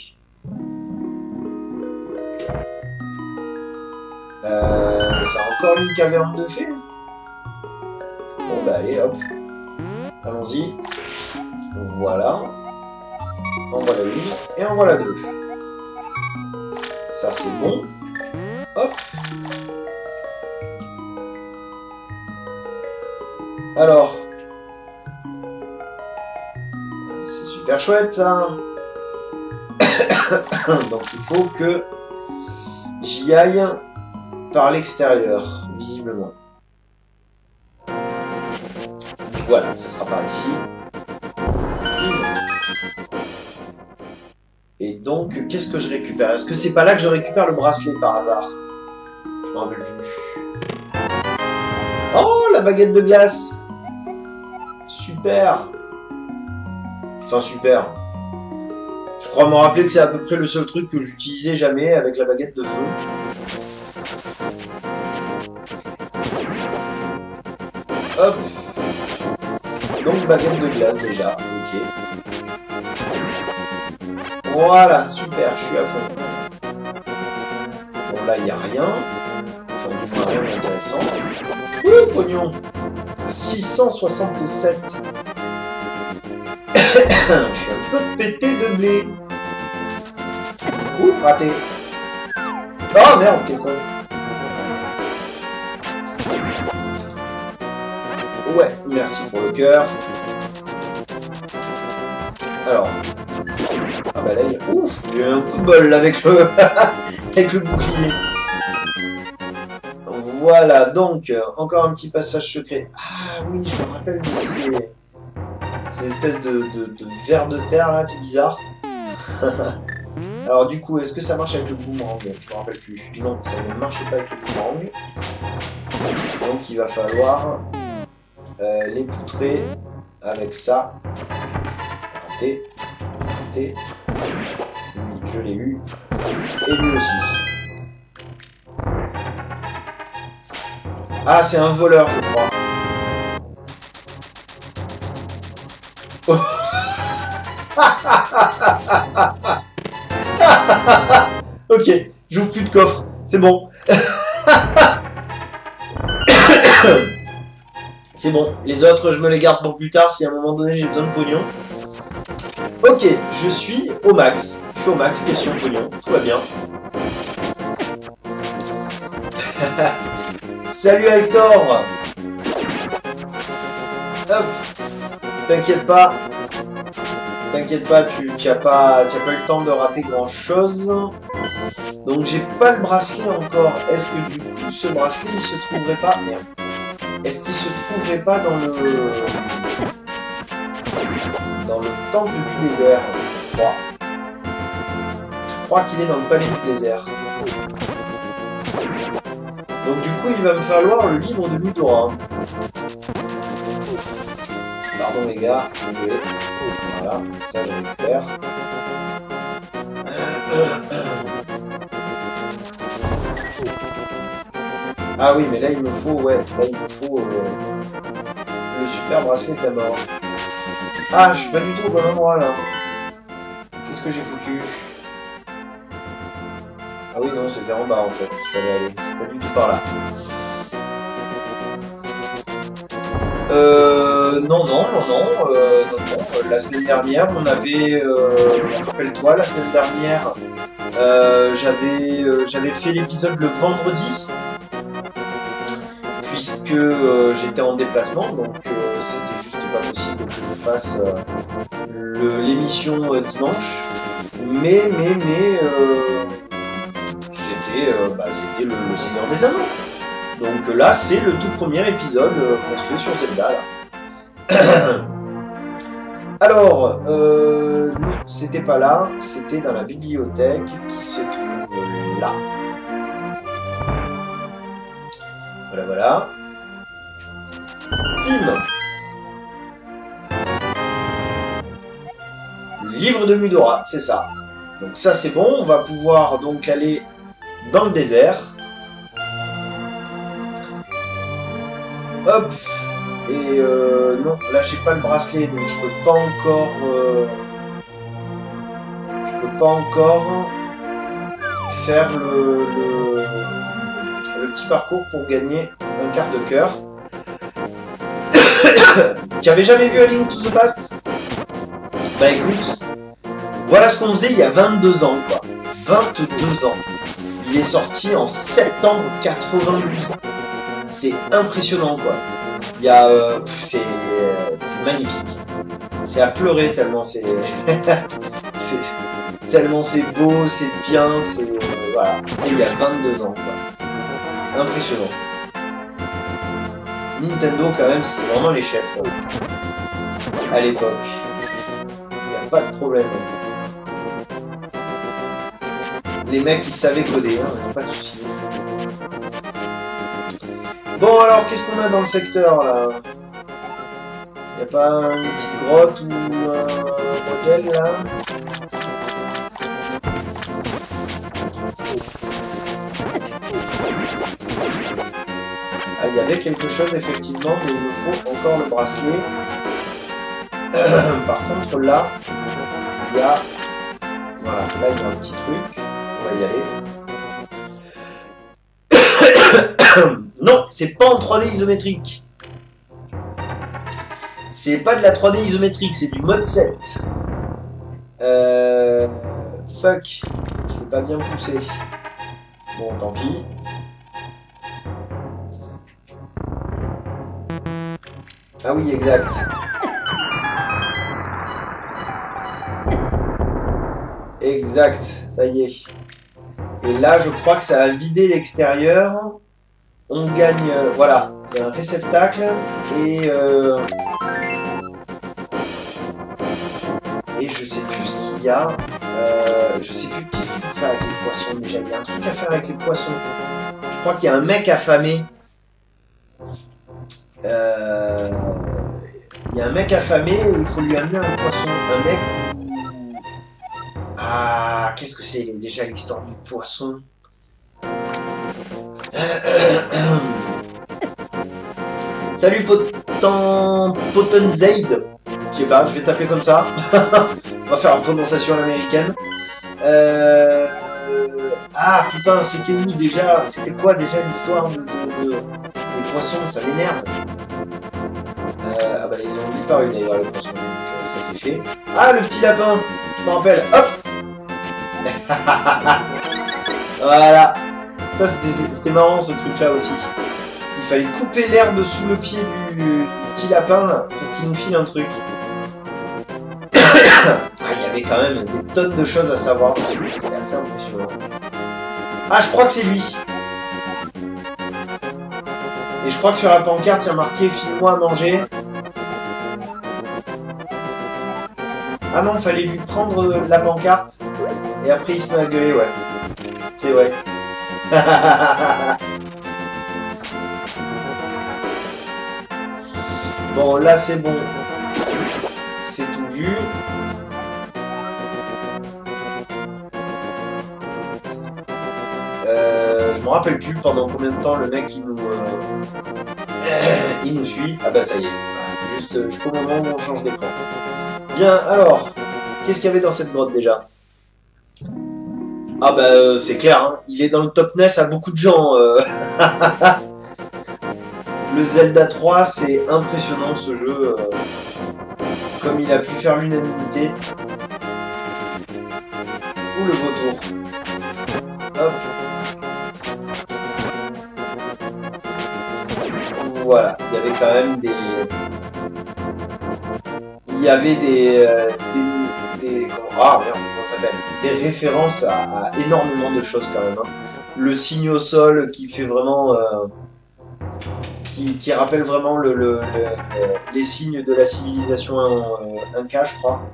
C'est encore une caverne de fées. Bon bah allez, hop. Allons-y. Voilà. En voilà une, et en voilà deux. Ça c'est bon. Hop. Alors. C'est super chouette ça. Donc il faut que j'y aille par l'extérieur, visiblement. Voilà, ça sera par ici. Et donc, qu'est-ce que je récupère? Est-ce que c'est pas là que je récupère le bracelet par hasard? Je m'en rappelle plus. Oh, la baguette de glace! Super! Enfin, super. Je crois me rappeler que c'est à peu près le seul truc que j'utilisais jamais avec la baguette de feu. Hop. Donc baguette de glace déjà, ok. Voilà, super, je suis à fond. Bon là il n'y a rien. Enfin du moins rien d'intéressant. Ouh, pognon. 667. Je suis un peu pété de blé. Ouh, raté. Oh merde, quel con. Ouais, merci pour le cœur. Alors. Ah bah là, il y a... Ouf, j'ai eu un coup de bol là, avec le... avec le bouclier. Voilà, donc, encore un petit passage secret. Ah oui, je me rappelle de ces espèces de vers de terre là, tout bizarre. Alors du coup, est-ce que ça marche avec le boomerang? Je me rappelle plus. Non, ça ne marche pas avec le boomerang. Donc il va falloir les poutrer avec ça. Raté. Raté. Oui, je l'ai eu. Et lui aussi. Ah, c'est un voleur, je crois. Oh. Ok, j'ouvre plus de coffre. C'est bon. C'est bon. Les autres, je me les garde pour plus tard si à un moment donné j'ai besoin de pognon. Ok, je suis au max. Je suis au max, question pognon. Tout va bien. Salut Hector. Hop. T'inquiète pas. T'inquiète pas, tu n'as pas eu le temps de rater grand chose. Donc j'ai pas le bracelet encore. Est-ce que du coup ce bracelet il se trouverait pas... Merde. Est-ce qu'il se trouverait pas dans le temple du désert? Je crois. Je crois qu'il est dans le palais du désert. Donc du coup il va me falloir le livre de Mudora. Pardon les gars, désolé. Voilà, ça je récupère. Ah oui, mais là il me faut, ouais, là il me faut le super bracelet de la mort. Ah, je suis pas du tout au bon endroit là. Qu'est-ce que j'ai foutu? Ah oui, non, c'était en bas en fait. Je suis allé aller. C'est pas du tout par là. Non. La semaine dernière, on avait... rappelle-toi, la semaine dernière, j'avais fait l'épisode le vendredi, puisque j'étais en déplacement, donc c'était juste pas possible que je fasse l'émission dimanche. Mais c'était le Seigneur des Anneaux. Donc là, c'est le tout premier épisode qu'on se fait sur Zelda. Là. Alors, non, c'était pas là, c'était dans la bibliothèque qui se trouve là. Voilà. Bim! Le livre de Mudora, c'est ça. Donc ça c'est bon, on va pouvoir donc aller dans le désert. Hop. Et non, là j'ai pas le bracelet, donc je peux pas encore faire le petit parcours pour gagner un quart de cœur. Tu avais jamais vu A Link to the Past? Bah écoute, voilà ce qu'on faisait il y a 22 ans, quoi. 22 ans. Il est sorti en septembre 92. C'est impressionnant, quoi. Il y a... c'est magnifique. C'est à pleurer tellement c'est... tellement c'est beau, c'est bien, c'est... voilà. C'était il y a 22 ans, quoi. Impressionnant. Nintendo, quand même, c'est vraiment les chefs, là. À l'époque. Il n'y a pas de problème. Les mecs, ils savaient coder, hein, pas de soucis. Bon, alors, qu'est-ce qu'on a dans le secteur, là? Y a pas une petite grotte ou un modèle, là? Ah, il y avait quelque chose, effectivement, mais il me faut encore le bracelet. Par contre, là, il y a... voilà, là, il y a un petit truc. On va y aller. Non, c'est pas en 3D isométrique. C'est pas de la 3D isométrique, c'est du mode 7. Fuck. Je vais pas bien pousser. Bon, tant pis. Ah oui, exact. Exact, ça y est. Et là, je crois que ça a vidé l'extérieur. on gagne, voilà, il y a un réceptacle et je sais plus ce qu'il y a. Je sais plus qu'est-ce qu'il faut faire avec les poissons déjà. Il y a un truc à faire avec les poissons. Je crois qu'il y a un mec affamé. Il y a un mec affamé et il faut lui amener un poisson. Un mec. Ah, qu'est-ce que c'est déjà l'histoire du poisson? Salut Potenzaid. Je sais pas, je vais t'appeler comme ça. On va faire une prononciation américaine. Ah putain, c'est Kenny déjà. C'était quoi déjà l'histoire des poissons? Ça m'énerve. Ah bah ils ont disparu d'ailleurs les poissons. Donc ça c'est fait. Ah le petit lapin. Je me rappelle. Hop. Voilà. Ça c'était marrant ce truc là aussi. Il fallait couper l'herbe sous le pied du petit lapin là, pour qu'il nous file un truc. Ah, il y avait quand même des tonnes de choses à savoir dessus, c'était assez impressionnant. Ah, je crois que c'est lui. Et je crois que sur la pancarte, il y a marqué « File-moi à manger ». Ah non, il fallait lui prendre la pancarte, et après il se met à gueuler, ouais. C'est vrai. Bon, là c'est bon. C'est tout vu. Je me rappelle plus pendant combien de temps le mec il nous suit. Ah bah ça y est, juste jusqu'au moment où on change d'écran. Bien, alors, qu'est-ce qu'il y avait dans cette grotte déjà? Ah bah c'est clair, hein, il est dans le top NES à beaucoup de gens. Le Zelda 3, c'est impressionnant ce jeu, comme il a pu faire l'unanimité. Ou le vautour. Hop. Voilà, il y avait quand même des... Il y avait ah merde, comment ça s'appelle? Des références à énormément de choses quand même. Hein. Le signe au sol qui fait vraiment... qui rappelle vraiment les signes de la civilisation Inca, je crois.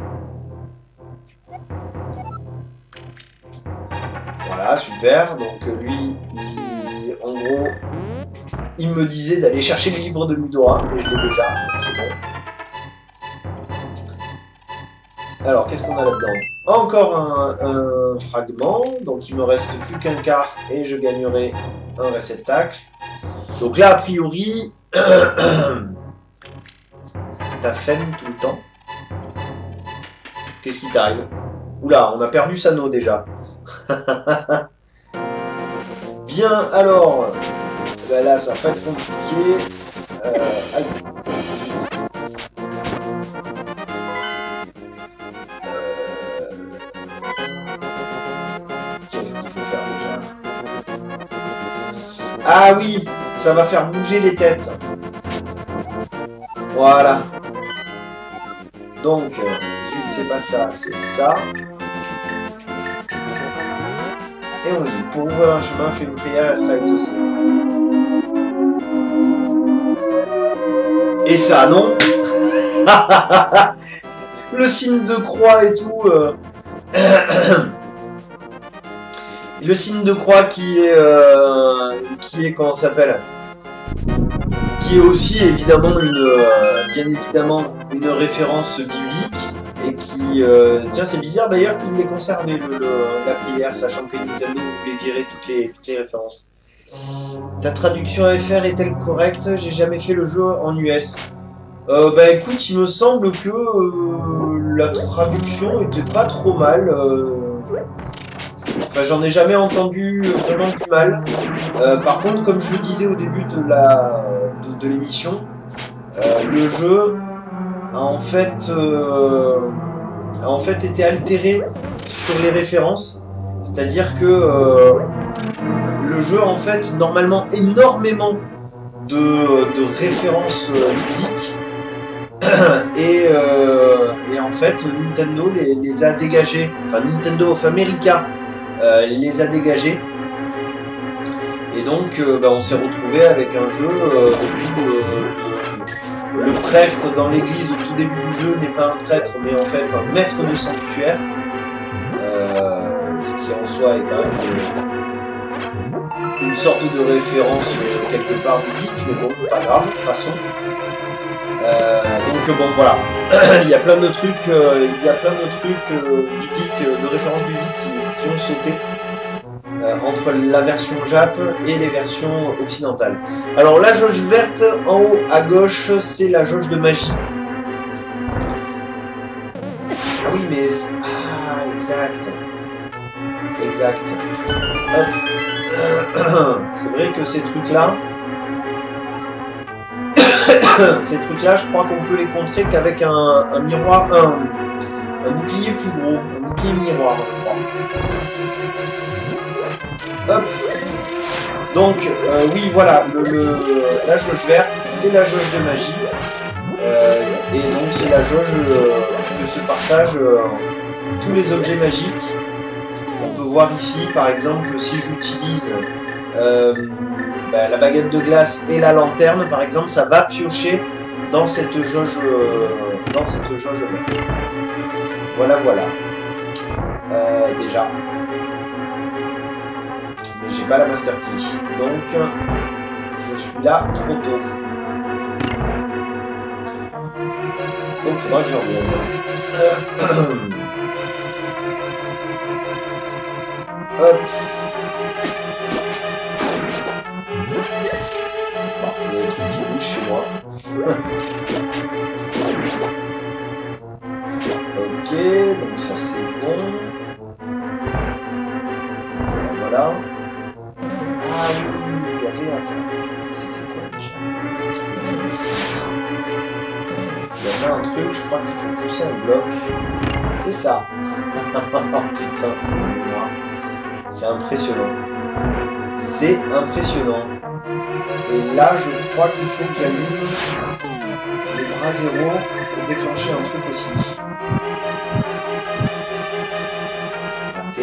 Voilà, super. Donc lui, en gros, il me disait d'aller chercher le livre de Mudora, et je l'ai déjà, c'est bon. Alors, qu'est-ce qu'on a là-dedans? Encore un fragment, donc il me reste plus qu'un quart, et je gagnerai un réceptacle. Donc là, a priori, t'as faim tout le temps. Qu'est-ce qui t'arrive? Oula, on a perdu Sano déjà. Bien, alors, bah là, ça va pas être compliqué. Aïe, zut. Qu'est-ce qu'il faut faire déjà? Ah oui, ça va faire bouger les têtes. Voilà. Donc, zut, c'est pas ça, c'est ça. Et on lit. Pour ouvrir un chemin, fais une prière, elle sera exaucée. Et ça, non? Le signe de croix et tout. Le signe de croix qui est comment ça s'appelle? Qui est aussi évidemment bien évidemment une référence biblique. Et qui... tiens, c'est bizarre d'ailleurs qu'il l'ait conservé, la prière, sachant que Nintendo voulait virer toutes les références. Ta traduction FR est-elle correcte? J'ai jamais fait le jeu en US. Bah écoute, il me semble que la traduction était pas trop mal. Enfin, j'en ai jamais entendu vraiment du mal. Par contre, comme je le disais au début de l'émission, le jeu... a en fait été altéré sur les références, c'est-à-dire que le jeu en fait normalement énormément de références bibliques et en fait Nintendo les a dégagées, enfin Nintendo of America les a dégagées Et donc, on s'est retrouvé avec un jeu où le prêtre dans l'église au tout début du jeu n'est pas un prêtre, mais en fait un maître du sanctuaire. Ce qui en soi est quand même une sorte de référence quelque part biblique, mais bon, pas grave, passons. Donc bon, voilà, il y a plein de trucs, bibliques, de références bibliques qui ont sauté entre la version Jap et les versions occidentales. Alors la jauge verte en haut à gauche, c'est la jauge de magie. Ah oui, mais exact. Hop. C'est vrai que ces trucs-là, je crois qu'on peut les contrer qu'avec un miroir, un bouclier plus gros, un bouclier miroir, je crois. Hop. Donc, oui, voilà, la jauge verte, c'est la jauge de magie. Et donc, c'est la jauge que se partagent tous les objets magiques. On peut voir ici, par exemple, si j'utilise la baguette de glace et la lanterne, par exemple, ça va piocher dans cette jauge verte. Voilà. Déjà. Mais j'ai pas la master key. Donc, je suis là trop tôt. Donc, il faudra que je revienne. Hop. Bon, il y a des trucs qui bougent chez moi. Ok, donc ça c'est bon. Voilà. Ah oui, il y avait un truc. C'était quoi déjà? Il y avait un truc, je crois qu'il faut pousser un bloc. C'est ça. Oh putain, c'est une mémoire. C'est impressionnant. C'est impressionnant. Et là, je crois qu'il faut que j'allume les bras zéro pour déclencher un truc aussi. Raté.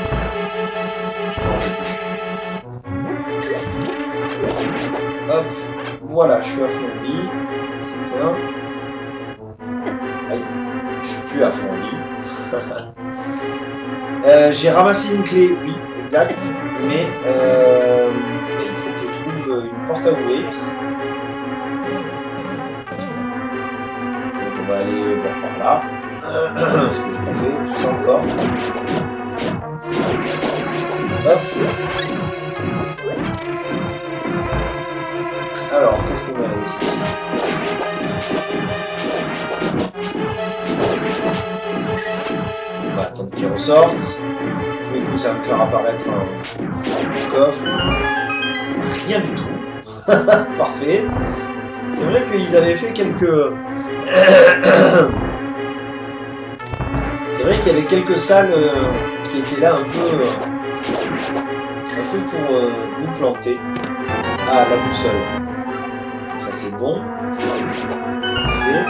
Hop. Voilà, je suis à fond de vie. C'est bien. Aïe. Je suis plus à fond de vie. J'ai ramassé une clé, oui, exact, mais il faut que je trouve une porte à ouvrir. Donc on va aller voir par là, ce que j'ai pas fait, tout ça encore. Hop. Alors, qu'est-ce qu'on va aller ici? On va attendre qu'il ressorte. Du coup, ça va me faire apparaître un coffre. Rien du tout. Parfait. C'est vrai qu'ils avaient fait quelques... C'est vrai qu'il y avait quelques salles qui étaient là un peu pour nous planter. Ah, la boussole. Ça c'est bon. C'est fait.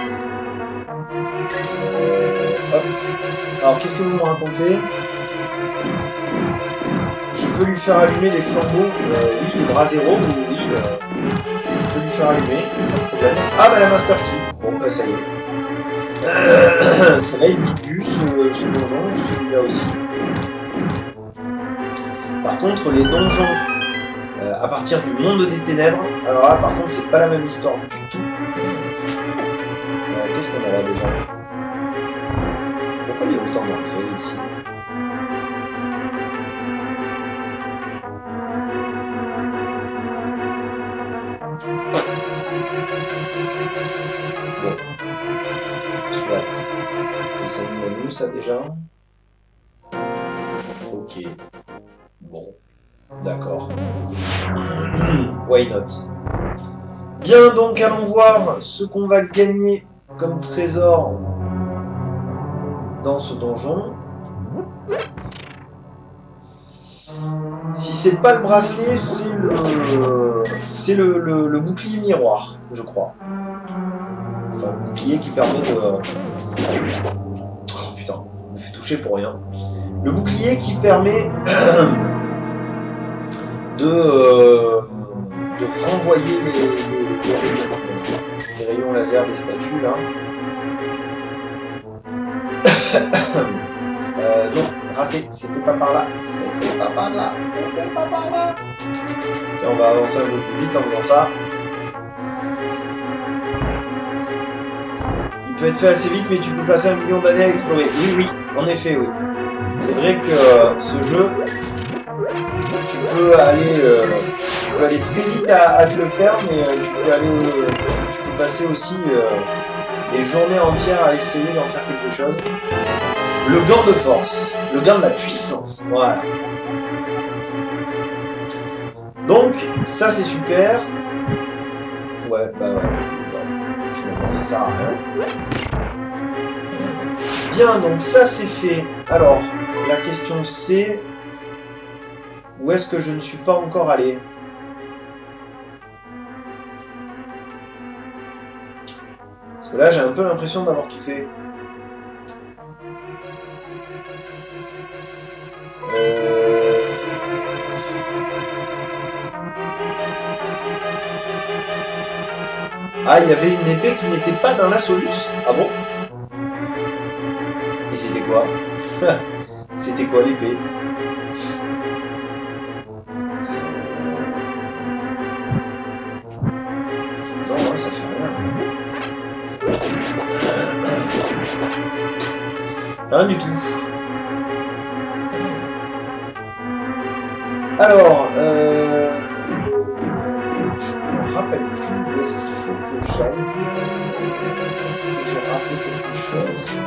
Hop. Alors, qu'est-ce que vous me racontez? Je peux lui faire allumer les flambeaux. Oui, les bras zéro, oui. Je peux lui faire allumer, sans problème. Ah, bah la master key. Bon, bah ça y est. Ça va être vite vu, ce donjon, celui-là aussi. Par contre, les donjons à partir du monde des ténèbres, alors là, par contre, c'est pas la même histoire du tout. Qu'est-ce qu'on a là déjà? Pourquoi il y a autant d'entrées ici? Bon. Soit. Et ça nous mène où ça déjà? Ok. Bon. D'accord. Why not? Bien, donc allons voir ce qu'on va gagner comme trésor dans ce donjon. Si c'est pas le bracelet, c'est le bouclier miroir, je crois. Enfin, le bouclier qui permet de... Oh putain, je me fais toucher pour rien. Le bouclier qui permet de renvoyer les rayons laser des statues là. Non, raté, c'était pas par là, c'était pas par là, c'était pas par là. Tiens, on va avancer un peu plus vite en faisant ça. Il peut être fait assez vite, mais tu peux passer 1 million d'années à l'explorer. Oui, oui, en effet, oui. C'est vrai que ce jeu, tu peux aller très vite à te le faire, mais tu peux passer aussi des journées entières à essayer d'en faire quelque chose. Le gant de force, le gant de la puissance, voilà. Donc, ça c'est super. Ouais, bah ouais. Bon, finalement, ça sert à rien. Bien, donc ça c'est fait. Alors, la question c'est... Où est-ce que je ne suis pas encore allé? Parce que là, j'ai un peu l'impression d'avoir tout fait. Ah, il y avait une épée qui n'était pas dans la Solus. Ah bon? Et c'était quoi? C'était quoi l'épée? Non, ça fait rien. Rien du tout. Alors, je me rappelle plus où est-ce qu'il faut que j'aille. Est-ce que j'ai raté quelque chose?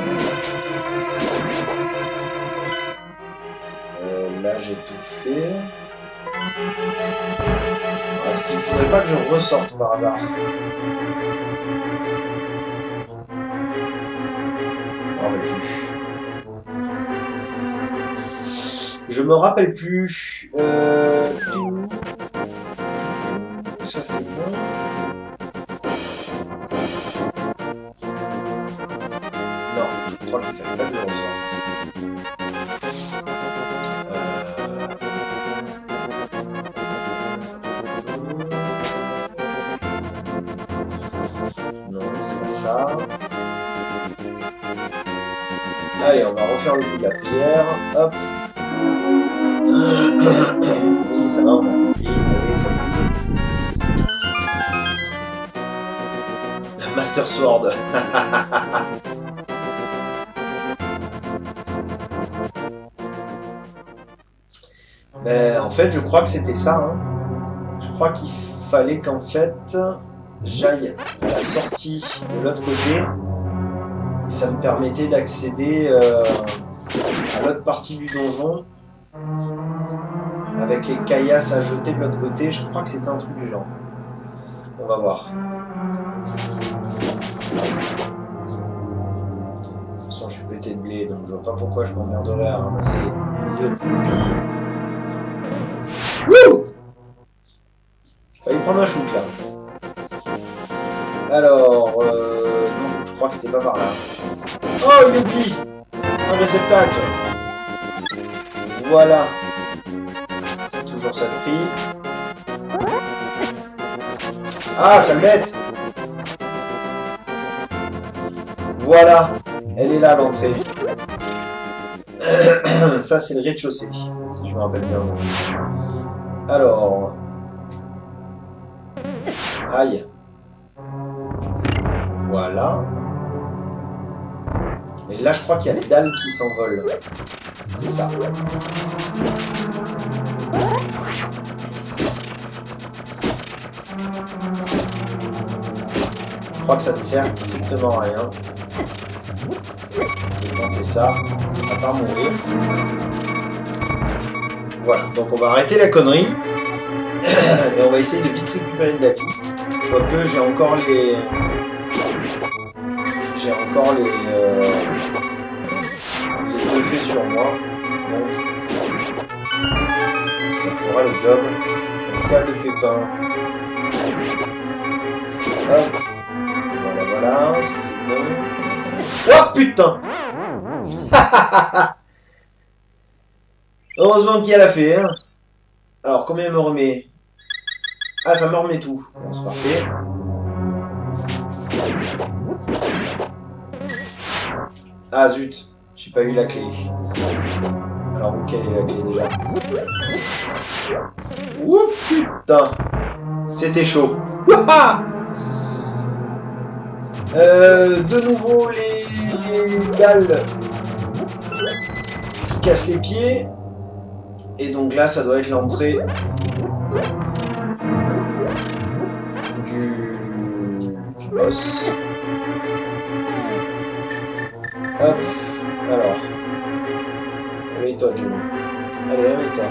Là, j'ai tout fait. Est-ce qu'il faudrait pas que je ressorte par hasard? Je me rappelle plus. Ça c'est bon. Non, je crois qu'il fallait pas que je ressorte. Non, c'est pas ça. Allez, on va refaire le coup de la prière. Hop. Oui, ça va, on a compris. Allez, ça bouge. La Master Sword. Ben, en fait, je crois que c'était ça. Hein. Je crois qu'il fallait qu'en fait, j'aille à la sortie de l'autre côté. Et ça me permettait d'accéder à l'autre partie du donjon. Avec les caillasses à jeter de l'autre côté, je crois que c'était un truc du genre. On va voir. De toute façon, je suis pété de blé, donc je vois pas pourquoi je m'emmerderais à ramasser le rubis. Wouh! Failli prendre un shoot là. Alors, non, je crois que c'était pas par là. Oh, youpi! Un réceptacle! Voilà. C'est toujours ça de prix. Ah, ça me bête! Voilà. Elle est là, l'entrée. Ça, c'est le rez-de-chaussée, si je me rappelle bien. Alors... Aïe. Voilà. Et là, je crois qu'il y a les dalles qui s'envolent. C'est ça. Je crois que ça ne sert strictement à rien. Je vais tenter ça. On va pas mourir. Voilà. Donc on va arrêter la connerie. Et on va essayer de vite récupérer de la vie. Quoique j'ai encore les... J'ai encore les effets sur moi. Donc ça fera le job. En cas de pépin. Hop. Voilà, voilà. Ça c'est bon. Oh putain. Heureusement qu'il y a la fée, hein. Alors, combien il me remet? Ah, ça me remet tout. Bon, c'est parfait. Ah, zut. J'ai pas eu la clé. Alors, quelle est la clé déjà? Ouf, putain. C'était chaud. Wouha! De nouveau, les dalles qui cassent les pieds. Et donc là, ça doit être l'entrée du boss. Hop, alors. Réveille-toi, Johnny. Allez, réveille-toi.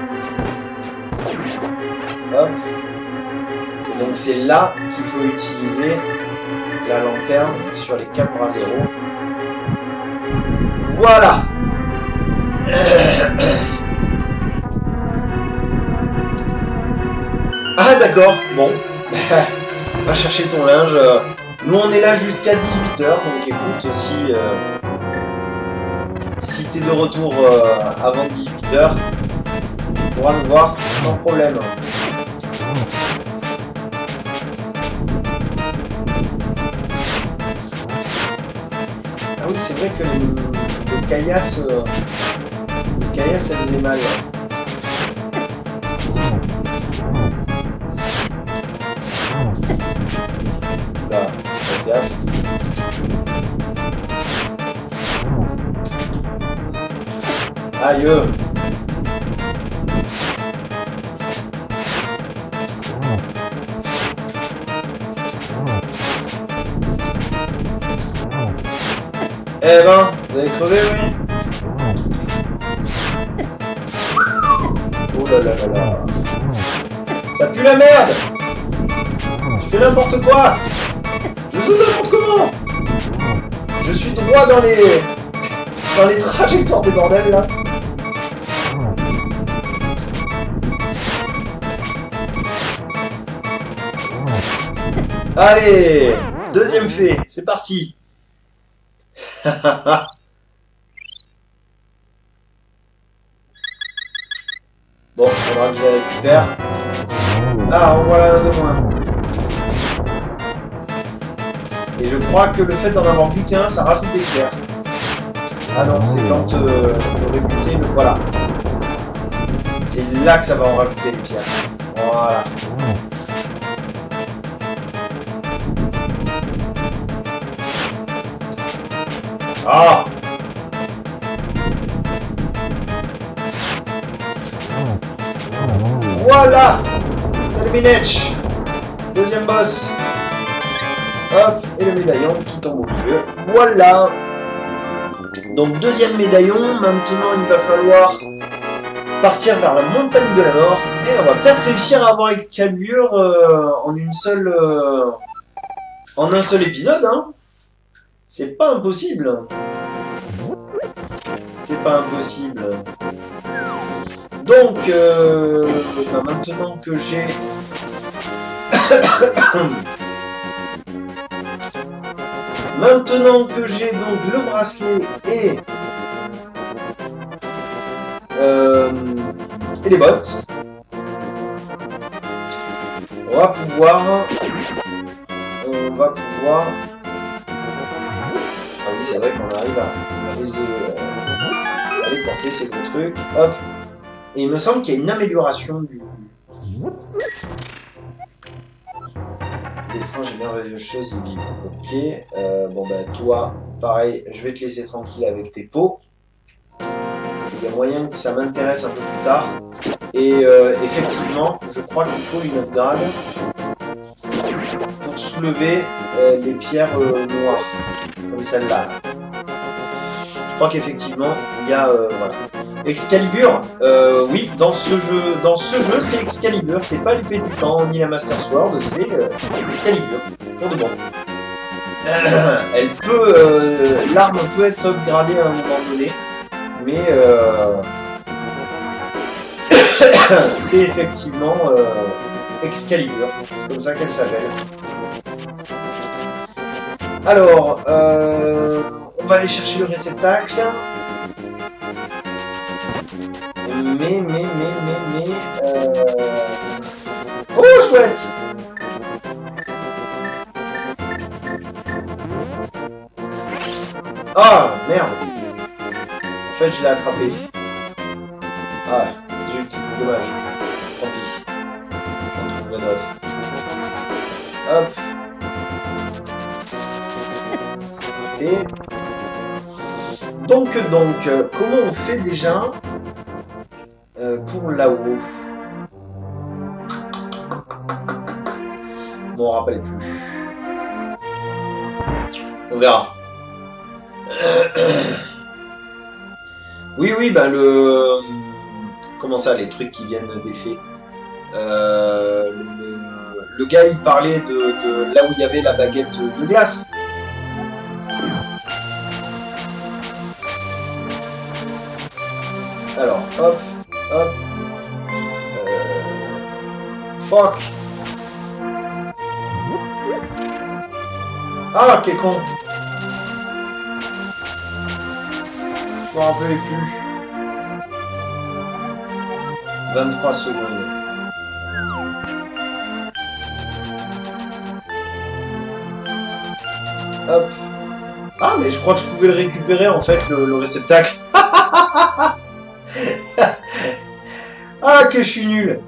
Hop. Et donc c'est là qu'il faut utiliser la lanterne sur les 4 bras zéro. Voilà. Ah d'accord, bon. Va chercher ton linge. Nous on est là jusqu'à 18 h, donc écoute, si t'es de retour avant 18 h, tu pourras me voir sans problème. Ah oui, c'est vrai que les caillasses, elles faisaient mal. Là, faites gaffe. Aïe! Eh ben, vous avez crevé, oui? Oh là là là là. Ça pue la merde! Je fais n'importe quoi! Je joue n'importe comment! Je suis droit dans les trajectoires des bordels, là. Allez! Deuxième fait, c'est parti! Bon, il faudra que je les récupère. Ah, en voilà un de moins. Et je crois que le fait d'en avoir buté un, ça rajoute des pierres. Ah non, c'est quand j'aurais buté le... Voilà. C'est là que ça va en rajouter les pierres. Voilà. Ah! Voilà! Terminé! Deuxième boss. Hop, et le médaillon qui tombe au milieu. Voilà! Donc deuxième médaillon, maintenant il va falloir partir vers la montagne de la mort. Et on va peut-être réussir à avoir Excalibur en un seul épisode, hein. C'est pas impossible. C'est pas impossible. Donc, maintenant que j'ai... Maintenant que j'ai donc le bracelet et les bottes, on va pouvoir... Ah oui, c'est vrai qu'on arrive à aller porter ces gros trucs. Hop. Et il me semble qu'il y a une amélioration du... D'étranges et merveilleuses choses de vivre. Ok. Bon bah toi, pareil, je vais te laisser tranquille avec tes pots. Parce qu'il y a moyen que ça m'intéresse un peu plus tard. Et effectivement, je crois qu'il faut une upgrade pour soulever les pierres noires. Comme celle-là. Je crois qu'effectivement, il y a... voilà. Excalibur, oui, dans ce jeu, c'est Excalibur, c'est pas l'épée du temps ni la Master Sword, c'est Excalibur, pour de bon. Elle peut, l'arme peut être upgradée à un moment donné, mais c'est effectivement Excalibur, c'est comme ça qu'elle s'appelle. Alors, on va aller chercher le réceptacle. Mais chouette. Ah, merde. En fait, je l'ai attrapé. Ah, zut, dommage. Tant pis. J'en trouverai d'autres. Hop. Et... Donc, comment on fait déjà pour là-haut? On m'en rappelle plus. On verra. Oui, oui, bah le... Comment ça, les trucs qui viennent des fées le gars, il parlait de là où il y avait la baguette de glace. Alors, hop, hop. Fuck. Ah, quel con. Je m'en rappelais plus. 23 secondes. Hop. Ah, mais je crois que je pouvais le récupérer, en fait, le réceptacle. Ah, que je suis nul.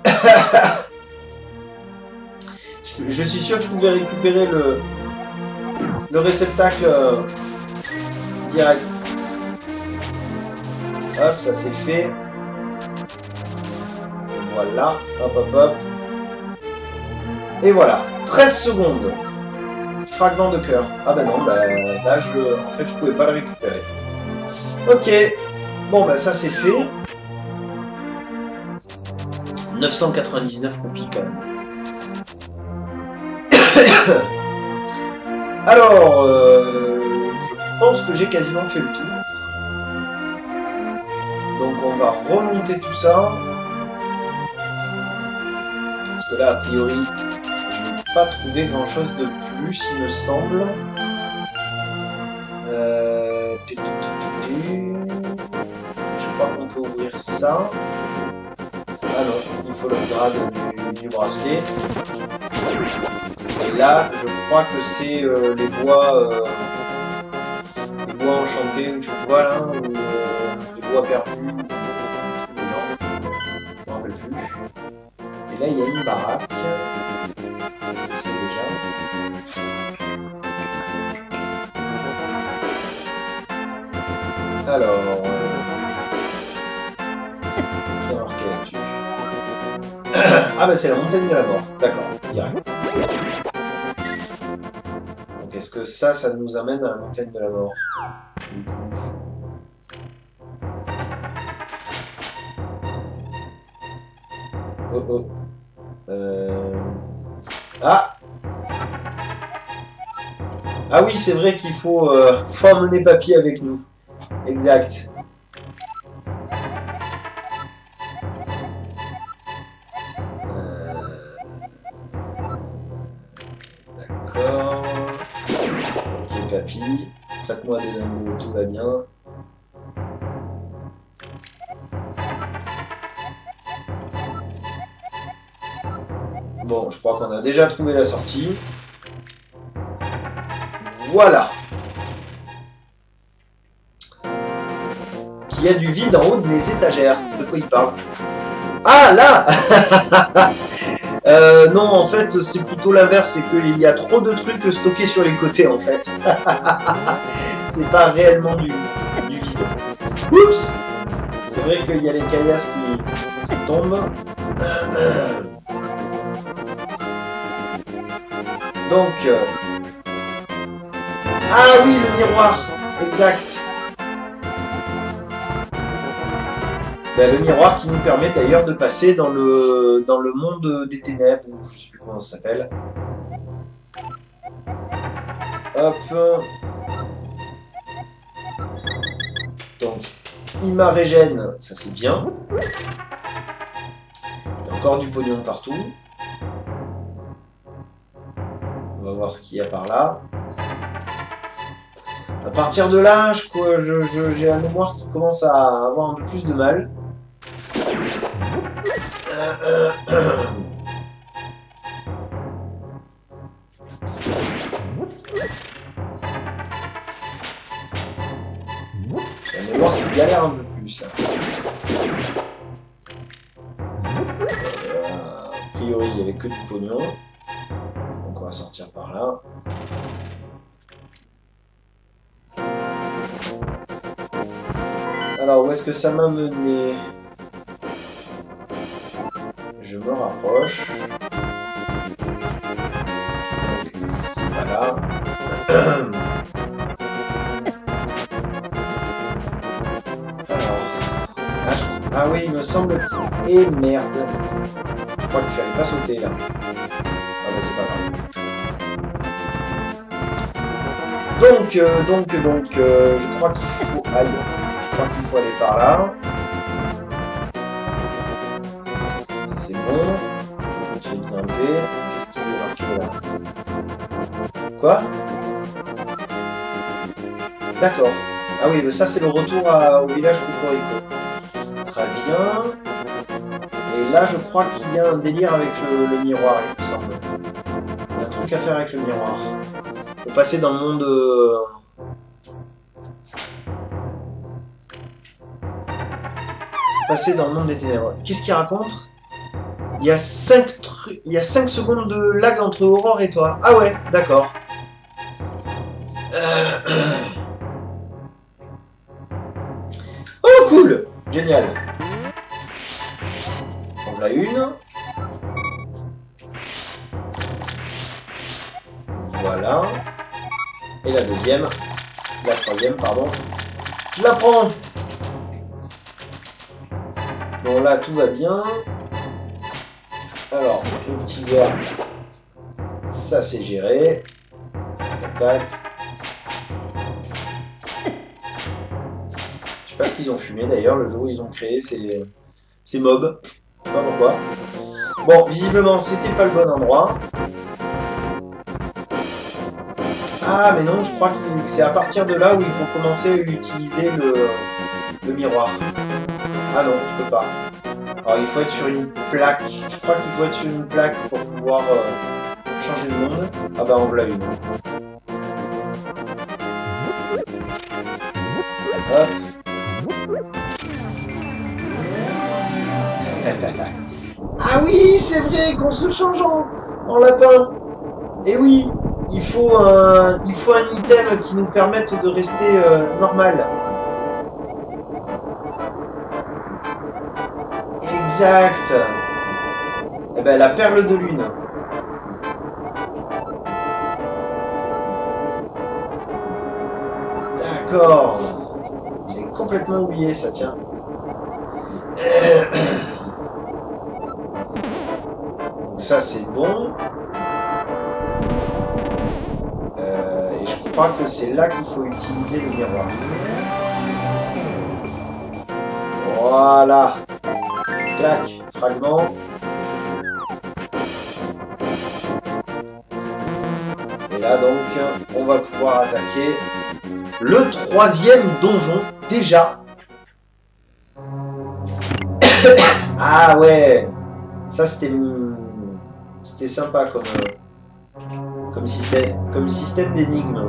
Je suis sûr que je pouvais récupérer le réceptacle direct. Hop, ça c'est fait. Voilà, hop hop hop. Et voilà, 13 secondes. Fragment de cœur. Ah bah non, bah, là en fait je pouvais pas le récupérer. Ok, bon bah ça c'est fait. 999 roupies quand même. Alors, je pense que j'ai quasiment fait le tour. Donc on va remonter tout ça. Parce que là, a priori, je n'ai pas trouvé grand chose de plus, il me semble. Je crois qu'on peut ouvrir ça. Ah non, il faut l'upgrade du bracelet. Et là, je crois que c'est les bois enchantés, ou je vois là, ou les bois perdus, les gens, je me rappelle plus. Et là, il y a une baraque. Qu'est-ce que c'est déjà? Alors... qui a marqué là-dessus? Ah bah c'est la montagne de la mort, d'accord, direct. Donc est-ce que ça nous amène à la montagne de la mort? Du coup. Oh oh. Ah! Ah oui, c'est vrai qu'il faut emmener Papy avec nous. Exact. D'accord. Ok, Papy. Traite-moi des dingos, tout va bien. Bon, je crois qu'on a déjà trouvé la sortie. Voilà. Qu'il y a du vide en haut de mes étagères. De quoi il parle? Ah, là. Non, en fait, c'est plutôt l'inverse. C'est qu'il y a trop de trucs stockés sur les côtés, en fait. C'est pas réellement du vide. Oups. C'est vrai qu'il y a les caillasses qui tombent. Donc... Ah oui, le miroir. Exact. Ben, le miroir qui nous permet d'ailleurs de passer dans le monde des ténèbres, ou je sais plus comment ça s'appelle. Hop. Donc, il m'a régène, ça c'est bien. Il y a encore du pognon partout. On va voir ce qu'il y a par là. À partir de là, j'ai la mémoire qui commence à avoir un peu plus de mal. galère un peu plus là. A priori, il n'y avait que du pognon. Donc on va sortir par là. Alors, où est-ce que ça m'a mené? Je me rapproche. Donc, c'est pas là. Ah oui, il me semble... Et merde. Je crois qu'il fallait pas sauter, là. Ah bah c'est pas grave. Donc, je crois qu'il faut... Aïe. Je crois qu'il faut aller par là. Ça c'est bon. On continue de grimper. Qu'est-ce qui est marqué là? Quoi? D'accord. Ah oui, mais ça c'est le retour au village Cocorico. Très bien. Et là, je crois qu'il y a un délire avec le miroir, il me semble. Il y a un truc à faire avec le miroir. Il faut passer dans le monde... Passer dans le monde des ténèbres. Qu'est-ce qu'il raconte? Il y a 5 secondes de lag entre Aurore et toi. Ah ouais, d'accord. Oh, cool! Génial. On l'a une. Voilà. Et la deuxième. La troisième, pardon. Je la prends. Bon, là, tout va bien. Alors, le petit verre. Ça, c'est géré. Tac, tac. Je sais pas ce qu'ils ont fumé, d'ailleurs, le jour où ils ont créé ces mobs. Je sais pas pourquoi. Bon, visiblement, c'était pas le bon endroit. Ah, mais non, je crois que c'est à partir de là où il faut commencer à utiliser le miroir. Ah non, je peux pas. Alors, il faut être sur une plaque. Je crois qu'il faut être sur une plaque pour pouvoir changer de monde. Ah bah, en voilà une. Hop. Ah oui, c'est vrai qu'on se change en lapin. Et oui, il faut un item qui nous permette de rester normal. Exact. Eh ben, la perle de lune. D'accord. J'ai complètement oublié ça, tiens. Donc ça, c'est bon. Et je crois que c'est là qu'il faut utiliser le miroir. Voilà. Clac, fragment. Et là donc, on va pouvoir attaquer le troisième donjon, déjà. Ah ouais, ça c'était sympa comme système d'énigme.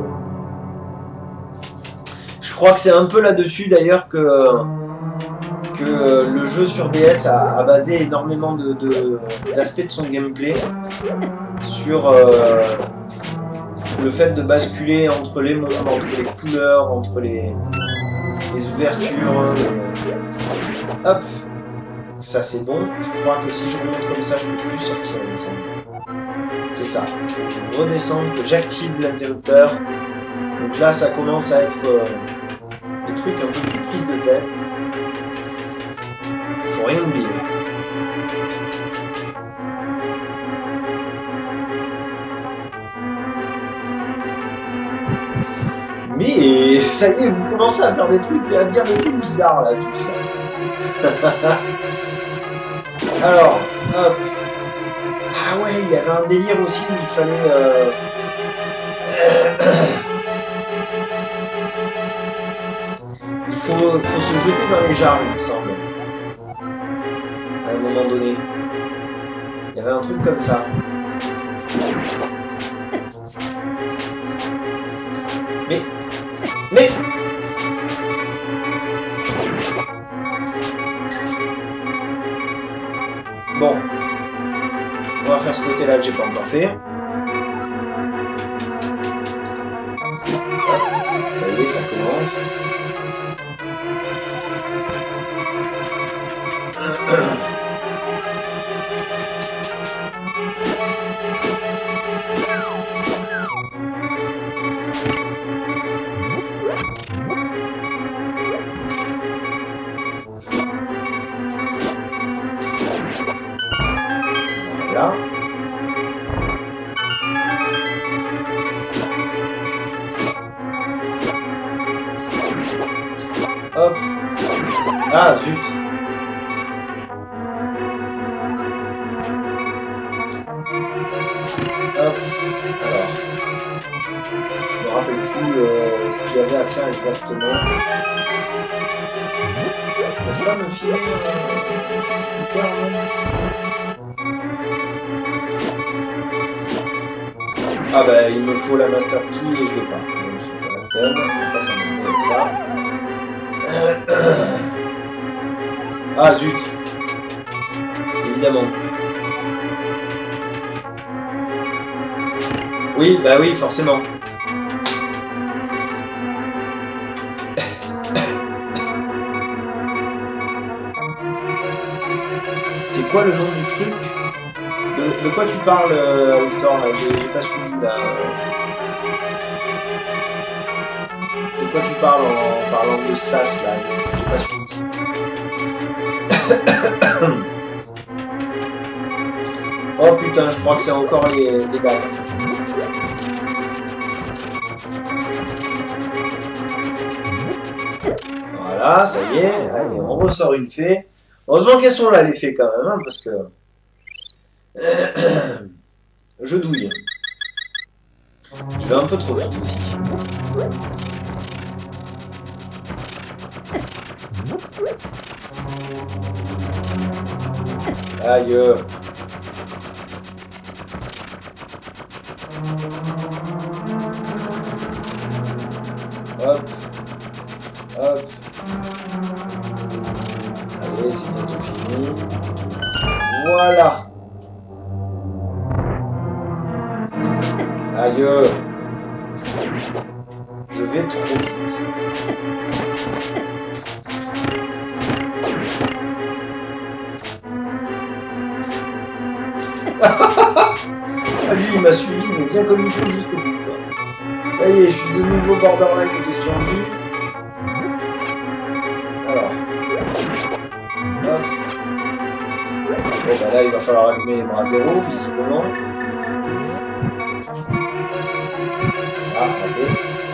Je crois que c'est un peu là-dessus d'ailleurs que le jeu sur DS a basé énormément d'aspects de son gameplay sur le fait de basculer entre les mondes, entre les couleurs, entre les ouvertures. Hop, ça c'est bon. Je crois que si je remonte comme ça, je peux plus sortir, il me semble. C'est ça. Je redescends, que j'active l'interrupteur. Donc là, ça commence à être des trucs un peu plus prise de tête. Faut rien oublier. Mais ça y est, vous commencez à faire des trucs, à dire des trucs bizarres là, tout ça. Alors, hop. Ah ouais, il y avait un délire aussi où il fallait... il faut se jeter dans les jars, il me semble. À un moment donné. Il y avait un truc comme ça. Mais faire ce côté-là que j'ai pas encore fait. Hop, ça y est, ça commence. Voilà. Hop. Ah, zut. Hop. Alors. Je me rappelle plus ce qu'il y avait à faire exactement. Ils peuvent pas me filer le cœur, non? Ah bah il me faut la master key et je l'ai pas. Donc c'est pas la peine, on va pas s'embêter avec ça. Ah zut. Évidemment. Oui, bah oui, forcément. C'est quoi le nom du truc? De quoi tu parles, Victor, là? J'ai pas suivi, là. De quoi tu parles en parlant de SAS, là? J'ai pas suivi. Oh putain, je crois que c'est encore les dates. Voilà, ça y est. Allez, on ressort une fée. Heureusement qu'elles sont là, les fées, quand même, hein, parce que... Je douille. Je vais un peu trop vite aussi. Aïe. Hop. Hop. Allez, c'est bientôt fini. Voilà. Aïe. Je vais trop vite. Ah, lui, il m'a suivi, mais bien comme il faut jusqu'au bout, quoi. Ça y est, je suis de nouveau borderline question de vie. Alors. Hop. Bon, bah là, il va falloir allumer les bras zéro, visiblement. Ah, raté.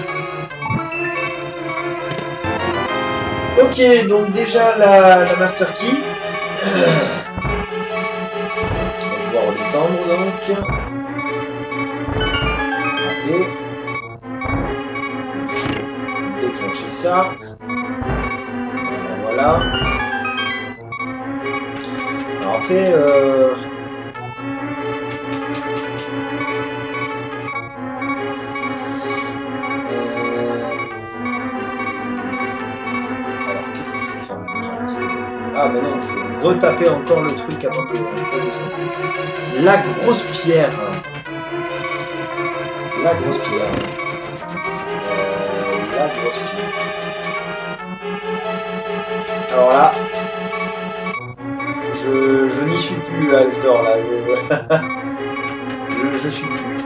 Ok, donc déjà la master key. On va pouvoir redescendre donc. Raté. Déclencher ça. Voilà. Alors après, ah ben non, il faut retaper encore le truc avant de descendre. La grosse pierre. La grosse pierre. La grosse pierre. Alors là, je n'y suis plus à Hector là. Je suis plus.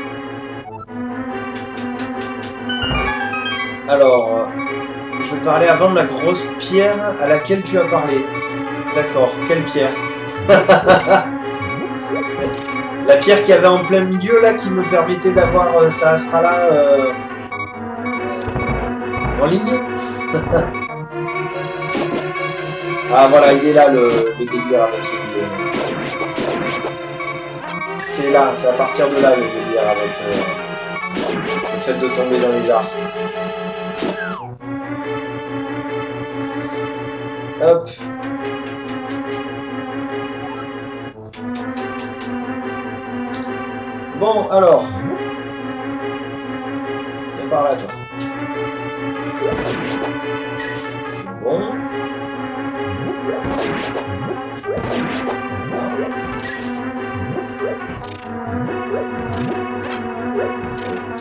Alors, je parlais avant de la grosse pierre à laquelle tu as parlé. D'accord, quelle pierre? La pierre qu'il y avait en plein milieu là qui me permettait d'avoir ça Astra là en ligne. Ah voilà, il est là le délire avec les... C'est là, c'est à partir de là le délire avec le fait de tomber dans les jarres. Hop. Bon, alors. Viens par là, toi. C'est bon.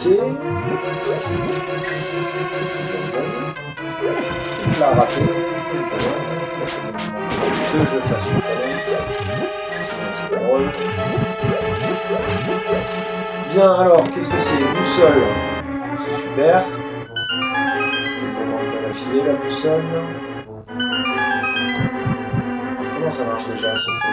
C'est toujours bon. La raté. Que je fasse une talent. Sinon c'est drôle. Bien, alors, qu'est-ce que c'est? Boussole. C'est super. C'était le moment de la filer, la boussole. Comment ça marche déjà, ce truc?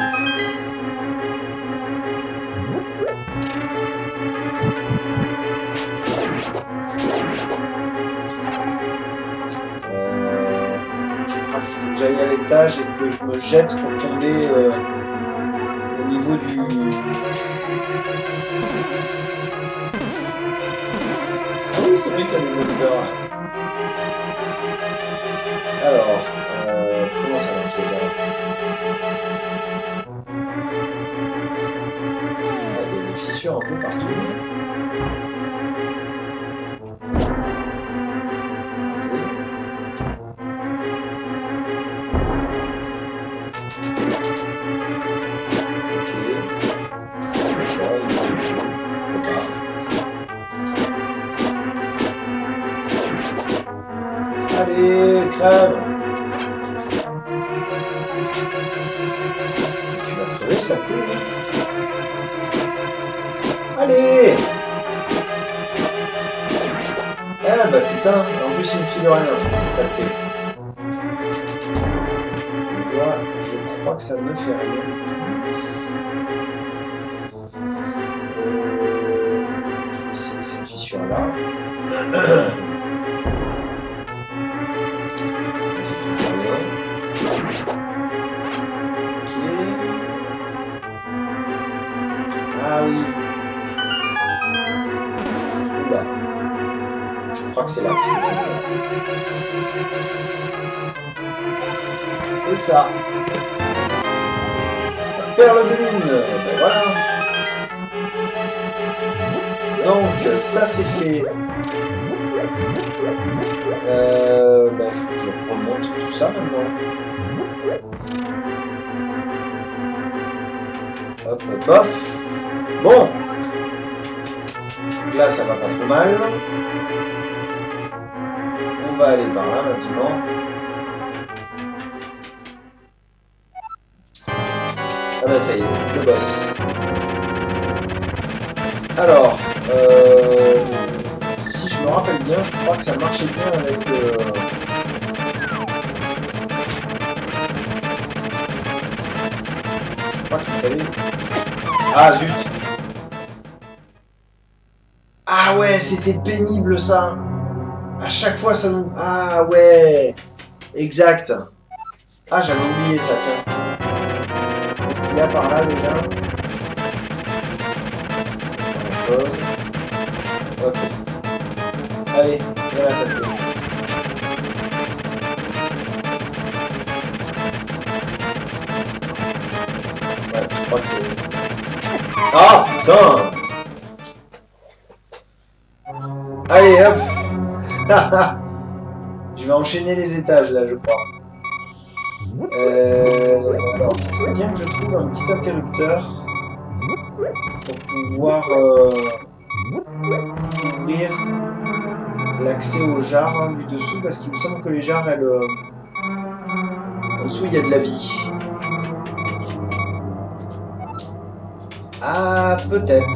Je crois qu'il faut que j'aille à l'étage et que je me jette pour tomber au niveau du... Ah oui, c'est vrai qu'il y a des moniteurs. Alors, comment ça marche déjà? Il y a des fissures un peu partout. Allez, crève! Tu vas crever, ça te oui. Allez! Eh bah putain, en plus il me file rien, ça te voilà, je crois que ça ne fait rien du tout. Je vais essayer cette fissure-là. Ah oui. Oula. Je crois que c'est là qu'il faut que je fasse. C'est ça. La perle de lune. Ben voilà. Donc, ça c'est fait. Ben, il faut que je remonte tout ça maintenant. Hop, hop, hop. Bon. Donc là, ça va pas trop mal. On va aller par là maintenant. Ah bah ça y est, le boss. Alors, si je me rappelle bien, je crois que ça marchait bien avec... Je crois qu'il fallait... Ah zut! Ah ouais, c'était pénible ça! À chaque fois ça nous... Ah ouais! Exact! Ah j'avais oublié ça, tiens. Qu'est-ce qu'il y a par là déjà? Quelque chose. Ok. Allez, viens là, ça te fait. Ouais, je crois que c'est... Ah putain! Allez hop! Je vais enchaîner les étages là, je crois. Alors, ça serait bien que je trouve un petit interrupteur pour pouvoir ouvrir l'accès aux jarres du dessous, parce qu'il me semble que les jarres, elles, en dessous, il y a de la vie. Ah, peut-être.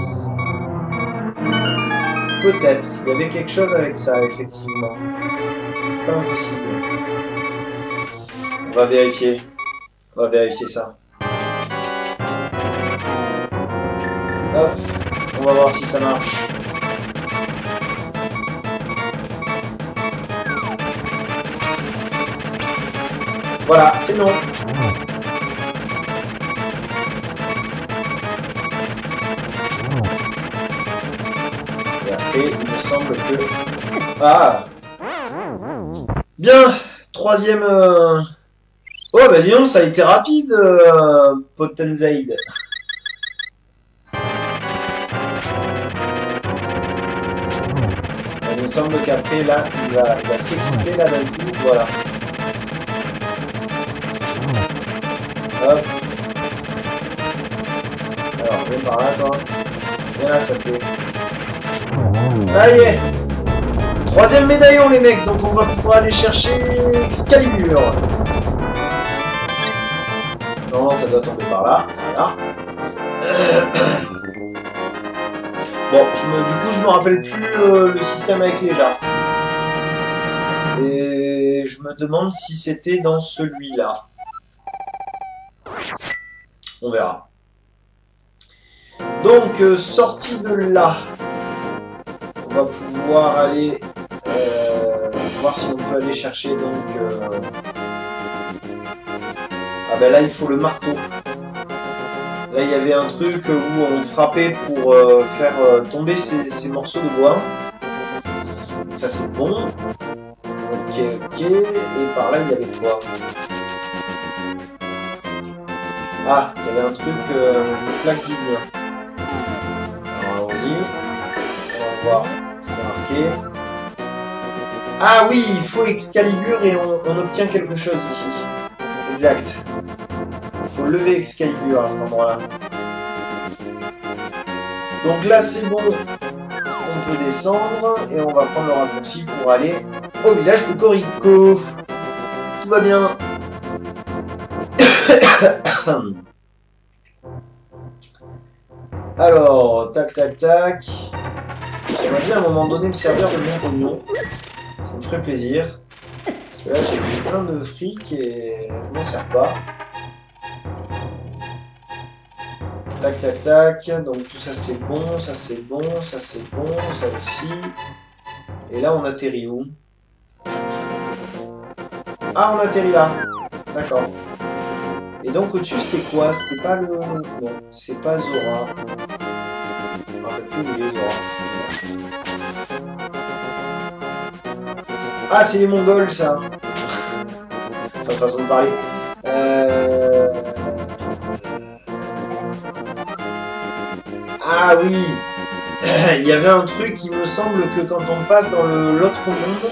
Peut-être. Il y avait quelque chose avec ça, effectivement. C'est pas impossible. On va vérifier. On va vérifier ça. Hop. On va voir si ça marche. Voilà, c'est non. Et après, il me semble que... Ah! Bien! Troisième... Oh, bah dis donc, ça a été rapide, Potenzaid. Il me semble qu'après, là, il va s'exciter, là, d'un coup, voilà. Hop. Alors, viens par là, toi. Viens là, ça te... Ça y est. Troisième médaillon les mecs, donc on va pouvoir aller chercher Excalibur. Non, ça doit tomber par là. Voilà. Bon, du coup je me rappelle plus le système avec les jarres. Et je me demande si c'était dans celui-là. On verra. Donc, sortie de là, on va pouvoir aller voir si on peut aller chercher donc... Ah ben là, il faut le marteau. Là, il y avait un truc où on frappait pour faire tomber ces morceaux de bois. Donc ça, c'est bon. Ok, ok. Et par là, il y avait quoi? Ah, il y avait un truc, une plaque digne. Alors, allons-y. On va voir ce qui est marqué. Ah oui, il faut Excalibur et on obtient quelque chose ici. Exact. Il faut lever Excalibur à cet endroit-là. Donc là, c'est bon. On peut descendre et on va prendre le raccourci pour aller au village Cocorico. Tout va bien. Alors, tac, tac, tac. J'aimerais bien à un moment donné me servir de mon pognon. Ça me ferait plaisir. Parce que là, j'ai plein de fric et je m'en sers pas. Tac, tac, tac. Donc tout ça c'est bon, ça c'est bon, ça c'est bon, ça aussi. Et là, on atterrit où? Ah, on atterrit là. D'accord. Et donc au-dessus, c'était quoi? C'était pas le... Non, c'est pas Zora. Je me rappelle plus où il est, Zora. Ah, c'est les Mongols, ça. Enfin, façon de parler. Ah oui. Il y avait un truc, il me semble que quand on passe dans l'autre monde,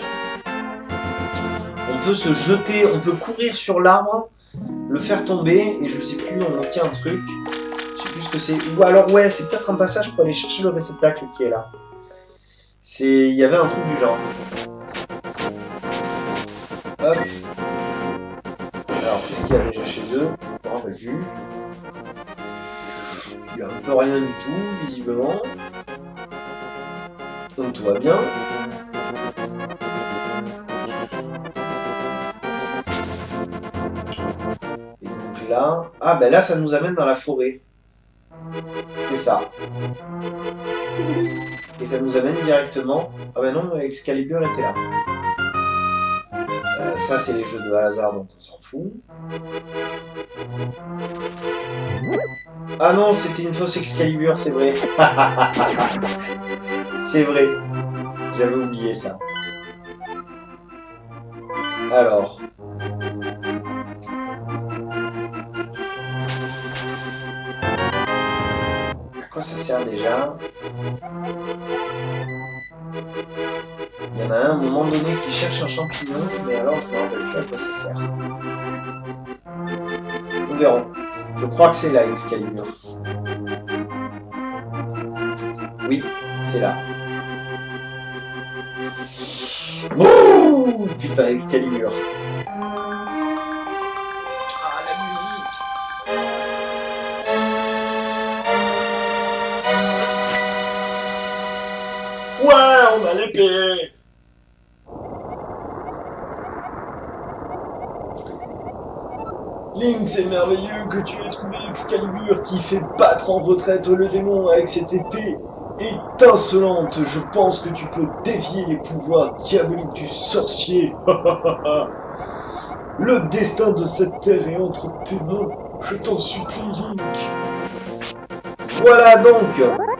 on peut se jeter, on peut courir sur l'arbre, le faire tomber, et je sais plus, on obtient un truc. Je sais plus ce que c'est. Ou alors, ouais, c'est peut-être un passage pour aller chercher le réceptacle qui est là. Il y avait un truc du genre. Hop. Alors, qu'est-ce qu'il y a déjà chez eux? Je me rappelle plus. Il n'y a un peu rien du tout, visiblement. Donc tout va bien. Et donc là... Ah ben là, ça nous amène dans la forêt. C'est ça. Et ça nous amène directement... Ah ben non, Excalibur était là. Ça, c'est les jeux de hasard, donc on s'en fout. Ah non, c'était une fausse Excalibur, c'est vrai. C'est vrai. J'avais oublié ça. Alors. À quoi ça sert déjà? Il y en a un, à un moment donné, qui cherche un champignon, mais alors je me rappelle plus à quoi ça sert. Nous verrons. Je crois que c'est là, Excalibur. Oui, c'est là. Ouh, putain, Excalibur. Ah, la musique. Ouais, on a l'épée. Link, c'est merveilleux que tu aies trouvé Excalibur qui fait battre en retraite le démon avec cette épée étincelante. Je pense que tu peux défier les pouvoirs diaboliques du sorcier. Le destin de cette terre est entre tes mains. Je t'en supplie, Link. Voilà donc.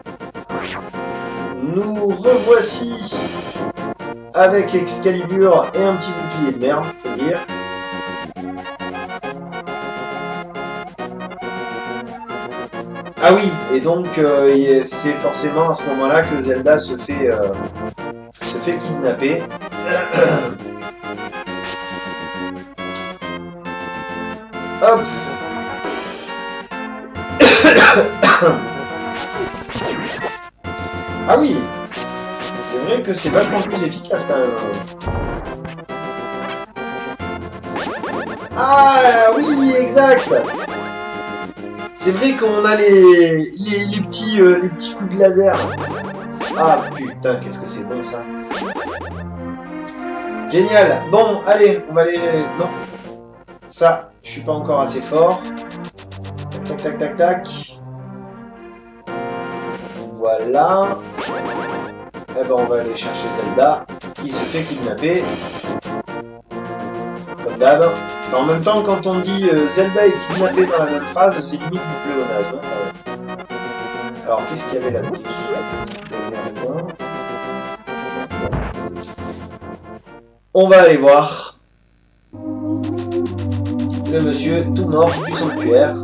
Nous revoici avec Excalibur et un petit bouclier de merde, faut dire. Ah oui, et donc c'est forcément à ce moment-là que Zelda se fait kidnapper. Hop. Ah oui, que c'est vachement plus efficace quand même. Ah oui, exact. C'est vrai qu'on a les petits coups de laser. Ah putain, qu'est-ce que c'est bon ça. Génial. Bon, allez, on va aller... Non. Ça, je suis pas encore assez fort. Tac, tac, tac, tac, tac. Voilà. Eh ben, on va aller chercher Zelda, qui se fait kidnapper. Comme d'hab. Enfin, en même temps, quand on dit Zelda est kidnappé dans la même phrase, c'est limite du pléonasme. Alors, qu'est-ce qu'il y avait là-dessus? On va aller voir le monsieur tout mort du sanctuaire.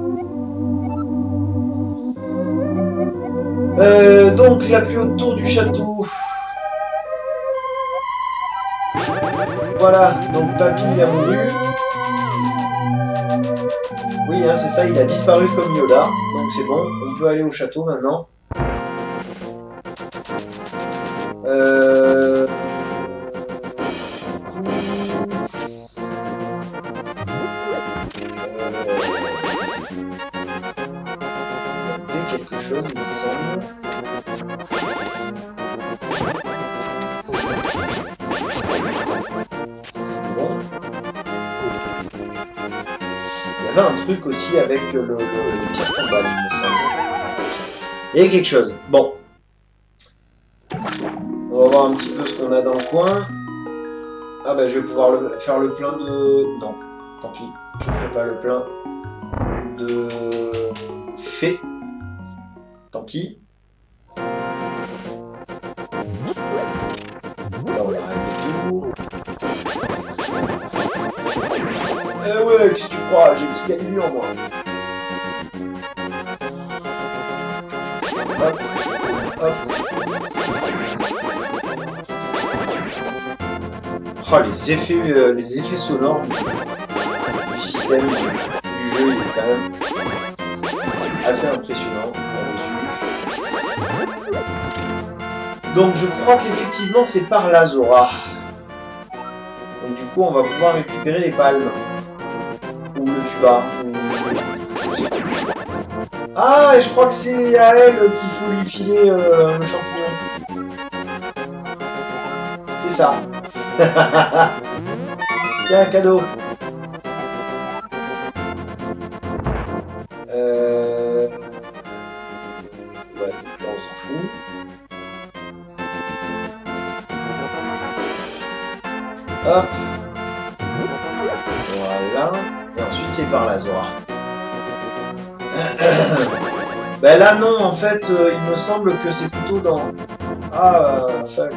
Donc la plus haute tour du château. Voilà, donc Papy il a mouru. Oui, hein, c'est ça, il a disparu comme Yoda. Donc c'est bon, on peut aller au château maintenant. Quelque chose, il me semble. Ça c'est bon. Il y avait un truc aussi avec le pierre tombale, il me semble. Il y a quelque chose. Bon. On va voir un petit peu ce qu'on a dans le coin. Ah bah je vais pouvoir faire le plein de... Non, tant pis. Je ne ferai pas le plein de fées. Tant pis. Là, on va régler tout. Eh ouais, qu'est-ce que tu crois? J'ai le Excalibur, moi. Hop, hop. Oh, les effets sonores du système du jeu, il est quand même assez impressionnant. Donc je crois qu'effectivement c'est par là, Zora. Donc du coup on va pouvoir récupérer les palmes. Ou le tuba. Ah, et je crois que c'est à elle qu'il faut lui filer le champignon. C'est ça. Tiens, cadeau. Ouais, donc là on s'en fout. Hop. Voilà. Et ensuite c'est par la Zora. Ben là non, en fait, il me semble que c'est plutôt dans... Ah, fuck.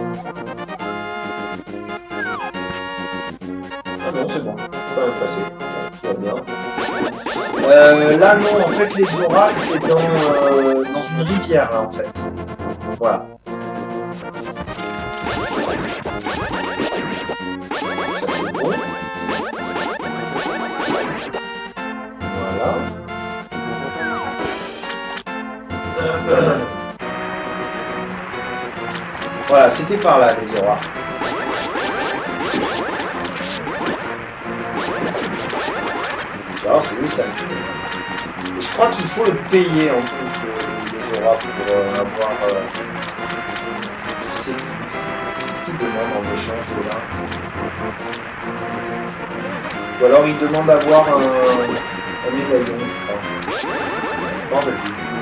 Ah non, c'est bon, je peux quand même passer. Tout va bien. Là non, en fait, les Zoras, c'est dans une rivière, là, en fait. Voilà. Ça, c'est bon. Voilà. Voilà, c'était par là, les auras. Alors, c'est des saletés. Et je crois qu'il faut le payer en plus, les auras, pour avoir... je sais plus. Qu'est-ce qu'il demande en échange déjà? Ou alors il demande d'avoir un médaillon, je crois. Bon, ben,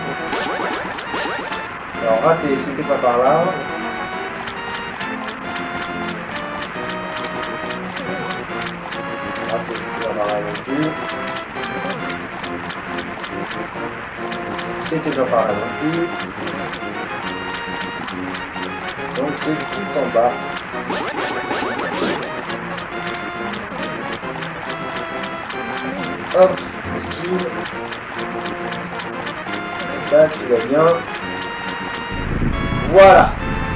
alors raté, c'était pas par là. Raté, c'était pas par là non plus. C'était pas par là non plus. Donc c'est tout en bas. Hop, esquive. Tac, tout va bien. Voilà.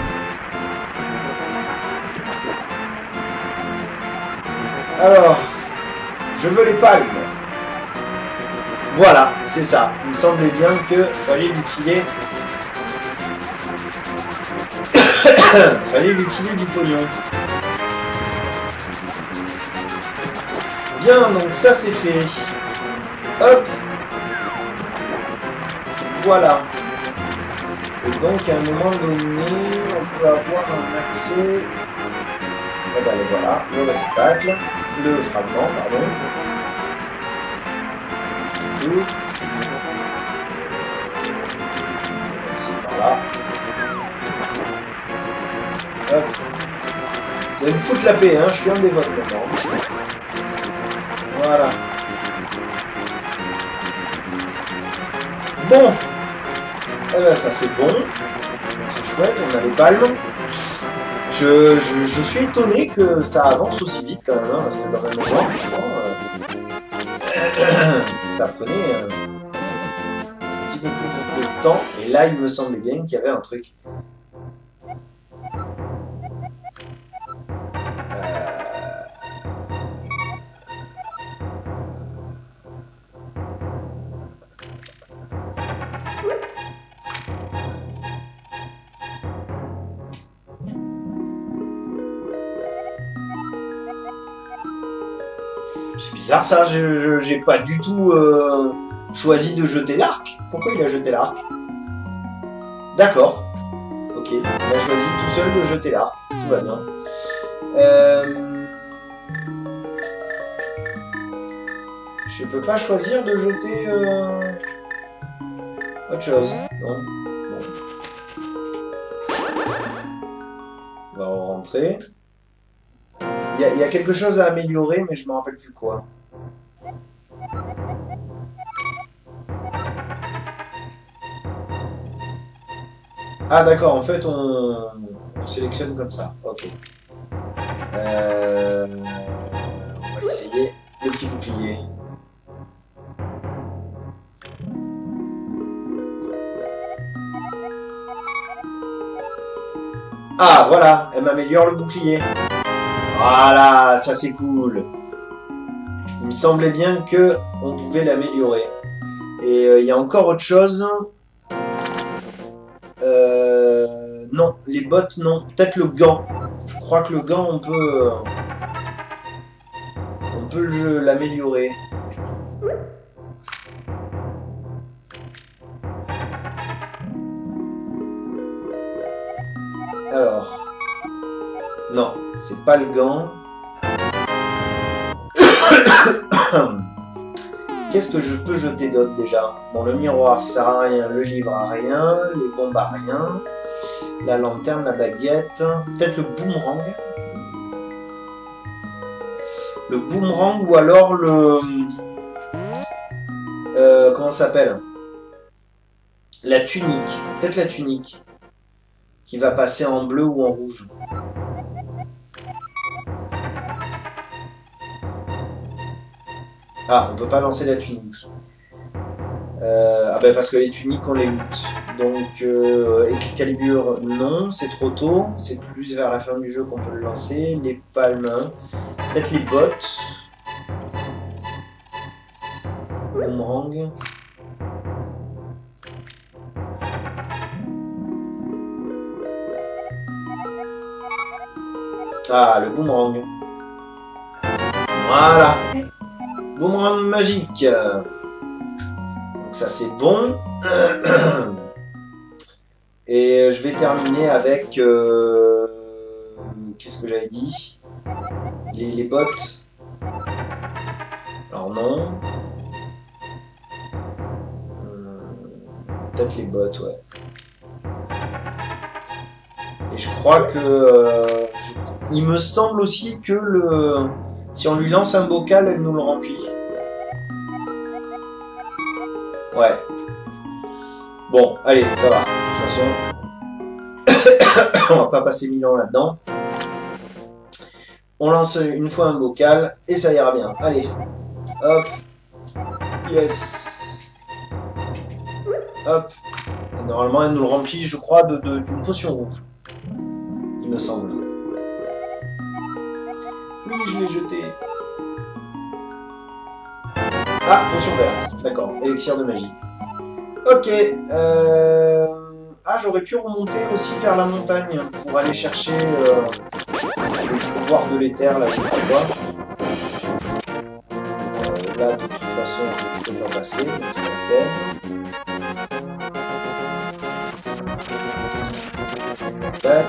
Alors, je veux les palmes. Voilà, c'est ça. Il me semblait bien que fallait lui filer Fallait lui filer du pognon. Bien, donc ça c'est fait. Hop. Voilà. Et donc à un moment donné, on peut avoir un accès. Et ben voilà, le réceptacle, le fragment, pardon. C'est par là. Hop. Vous allez me foutre la paix, hein, je suis un dévote maintenant. Voilà. Bon. Eh ben ça c'est bon. C'est chouette, on a les palmes. Je suis étonné que ça avance aussi vite quand même, hein, parce que dans ma mémoire, franchement, ça prenait un petit peu plus de temps. Et là, il me semblait bien qu'il y avait un truc. C'est bizarre ça, j'ai pas du tout choisi de jeter l'arc. Pourquoi il a jeté l'arc? D'accord. Ok, il a choisi tout seul de jeter l'arc. Tout va bien. Je peux pas choisir de jeter autre chose. Non. Bon. On va rentrer. Il y a quelque chose à améliorer, mais je me rappelle plus quoi. Ah d'accord, en fait on sélectionne comme ça. Ok. On va essayer le petit bouclier. Ah voilà, elle m'améliore le bouclier. Voilà, ça c'est cool. Il me semblait bien que on pouvait l'améliorer. Et il y a encore autre chose. Non, les bottes non. Peut-être le gant. Je crois que le gant on peut l'améliorer. Alors. Non, c'est pas le gant. Qu'est-ce que je peux jeter d'autre déjà? Bon, le miroir ça sert à rien, le livre à rien, les bombes à rien, la lanterne, la baguette, peut-être le boomerang. Le boomerang ou alors le... comment ça s'appelle? La tunique. Peut-être la tunique. Qui va passer en bleu ou en rouge. Ah, on peut pas lancer la tunique. Ah ben parce que les tuniques on les loot. Donc Excalibur non, c'est trop tôt. C'est plus vers la fin du jeu qu'on peut le lancer. Les palmes, peut-être les bottes. Boomerang. Ah, le boomerang. Voilà. Boomerang magique. Donc ça c'est bon. Et je vais terminer avec... qu'est-ce que j'avais dit? Les bottes. Alors non. Peut-être les bottes, ouais. Et je crois que... il me semble aussi que le... si on lui lance un bocal, elle nous le remplit. Ouais. Bon, allez, ça va. De toute façon, on va pas passer 1000 ans là-dedans. On lance une fois un bocal et ça ira bien. Allez. Hop. Yes. Hop. Et normalement, elle nous le remplit, je crois, d'une potion rouge. Il me semble. Oui, je l'ai jeté. Ah, potion verte. D'accord. Élixir de magie. Ok. Ah, j'aurais pu remonter aussi vers la montagne pour aller chercher le pouvoir de l'éther, là, je sais pas quoi. Là, de toute façon, je peux pas passer, donc c'est la peine. Tac.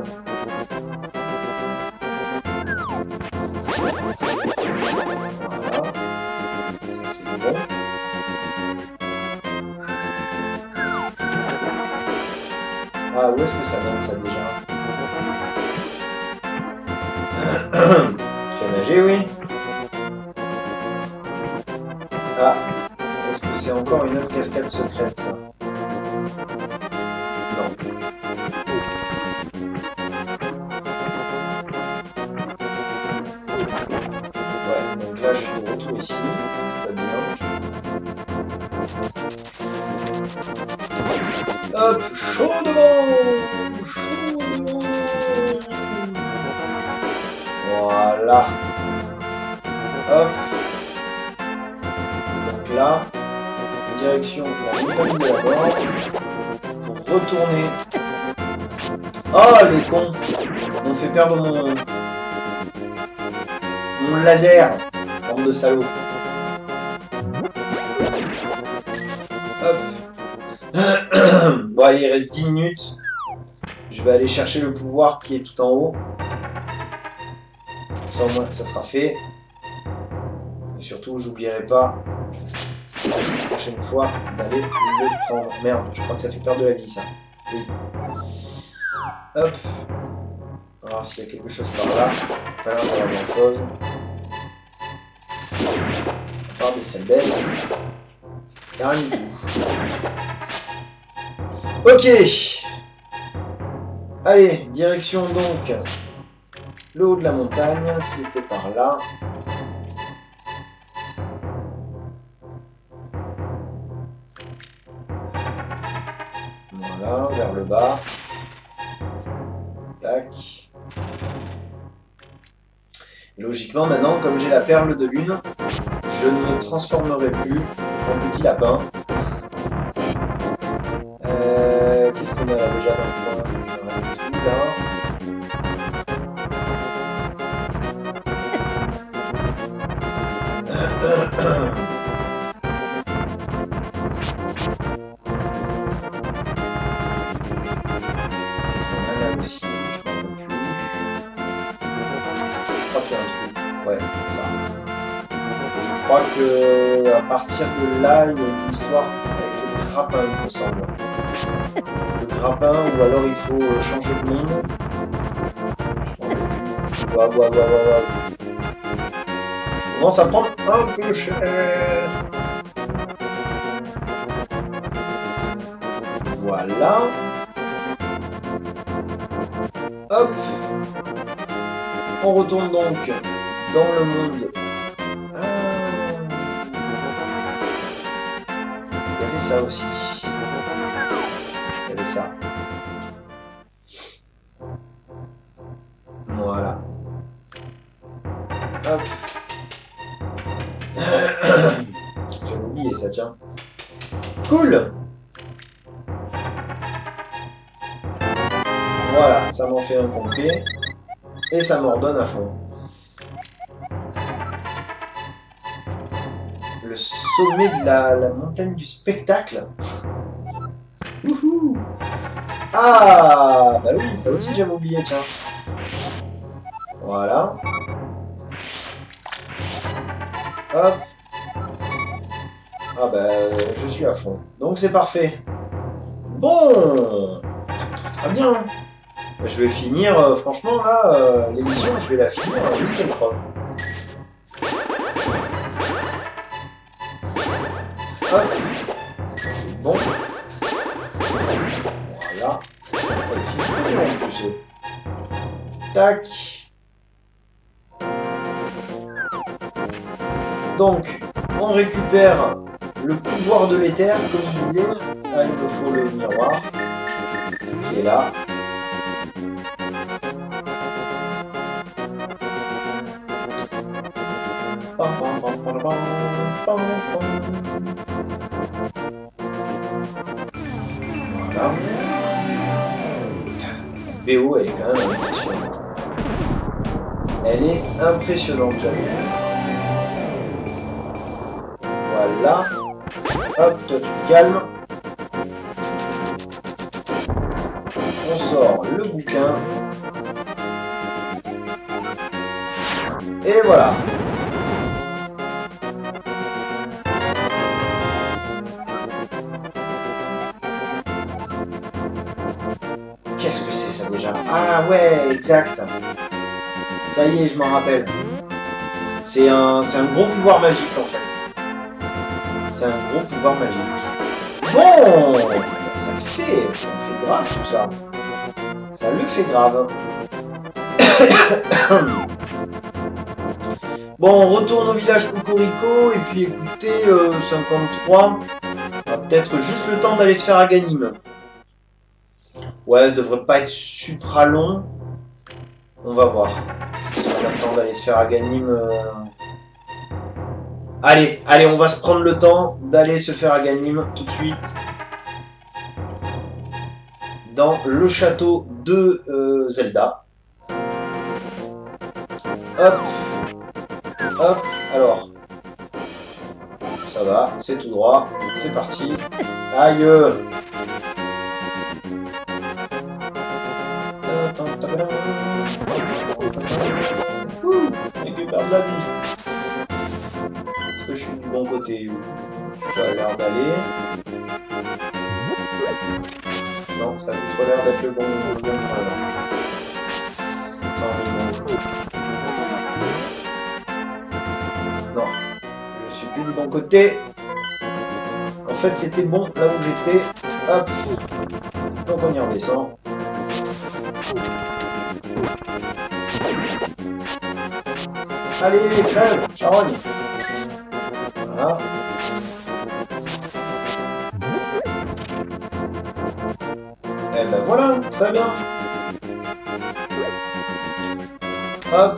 Voilà. Ça, c'est bon. Ah, où est-ce que ça mène, ça, déjà? Tu as nagé, oui? Ah, est-ce que c'est encore une autre cascade secrète, ça? Non. Ouais, donc là, je suis de retour ici. Tout va bien. Hop, chaud devant! Chaud devant! Voilà. Hop. Donc là, direction la montagne de la mort pour retourner. Oh les cons! On me fait perdre mon laser! Bande de salauds. Hop. Bon allez, il reste 10 minutes. Je vais aller chercher le pouvoir qui est tout en haut. Comme ça au moins ça sera fait. Et surtout, j'oublierai pas la prochaine fois d'aller le prendre. Merde, je crois que ça fait perdre de la vie ça. Oui. Hop. On va voir s'il y a quelque chose par là. Pas l'air d'avoir grand chose. À part des selles bêtes. Il n'y a rien du tout. Ok. Allez, direction donc le haut de la montagne. C'était par là. Voilà, vers le bas. Tac. Logiquement, maintenant, comme j'ai la perle de lune, je ne me transformerai plus en petit lapin. Qu'est-ce qu'on a là déjà dans le coin? On a tout là. Qu'est-ce qu'on a là aussi? Je m'en rappelle plus. Je crois qu'il y a un truc. Ouais, c'est ça. Je crois que à partir de là, il y a une histoire avec le grappin, il me semble. Le grappin, ou alors il faut changer de monde. Je m'en rappelle plus. Waouh. Je commence à prendre un peu cher. Voilà. Hop. On retourne donc dans le monde. Il y avait ça aussi. Il y avait ça. Voilà. Hop. J'avais oublié ça, tiens. Cool. Voilà, ça m'en fait un complet. Et ça m'ordonne à fond. Le sommet de la montagne du spectacle. Wouhou! Ah! Bah oui, ça aussi j'avais oublié, tiens. Voilà. Hop. Ah bah, je suis à fond. Donc c'est parfait. Bon! Très bien. Je vais finir, franchement, là, l'émission, je vais la finir nickel propre. Hop. C'est bon. Voilà. Elle finit en plus. Tac. Donc, on récupère le pouvoir de l'éther, comme il disait. Là, il me faut le miroir qui est là. Voilà. BO, elle est quand même impressionnante. Elle est impressionnante, j'avoue. Voilà. Hop, toi tu te calmes. On sort le bouquin. Et voilà. Qu'est-ce que c'est ça déjà? Ah ouais, exact. Ça y est, je m'en rappelle. C'est un gros pouvoir magique en fait. C'est un gros pouvoir magique. Bon, ça me fait grave tout ça. Ça le fait grave. Bon, on retourne au village Cocorico et puis écoutez, 53. On a peut-être juste le temps d'aller se faire Aganim. Ouais, ça devrait pas être supra long. On va voir. Si on a le temps d'aller se faire Aganim. Allez, on va se prendre le temps d'aller se faire Aganim tout de suite. Dans le château de Zelda. Hop. Hop, alors. Ça va, c'est tout droit. C'est parti. Aïe. Ouh, récupère de la vie. Est-ce que je suis du bon côté? Ça a l'air d'aller. Non, ça a plutôt l'air d'être le bon point là. Sans jeu de mots. Non, je suis plus du bon côté. En fait, c'était bon là où j'étais. Hop. Donc on y redescend. Allez, crève, charogne. Voilà. Eh ben voilà, très bien. Hop.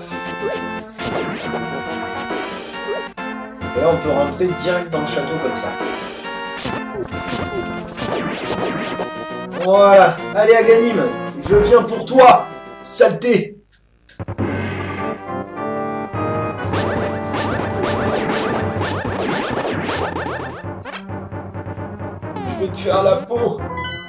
Et là, on peut rentrer direct dans le château comme ça. Voilà. Allez, Aganim, je viens pour toi, saleté. Je vais te faire la peau.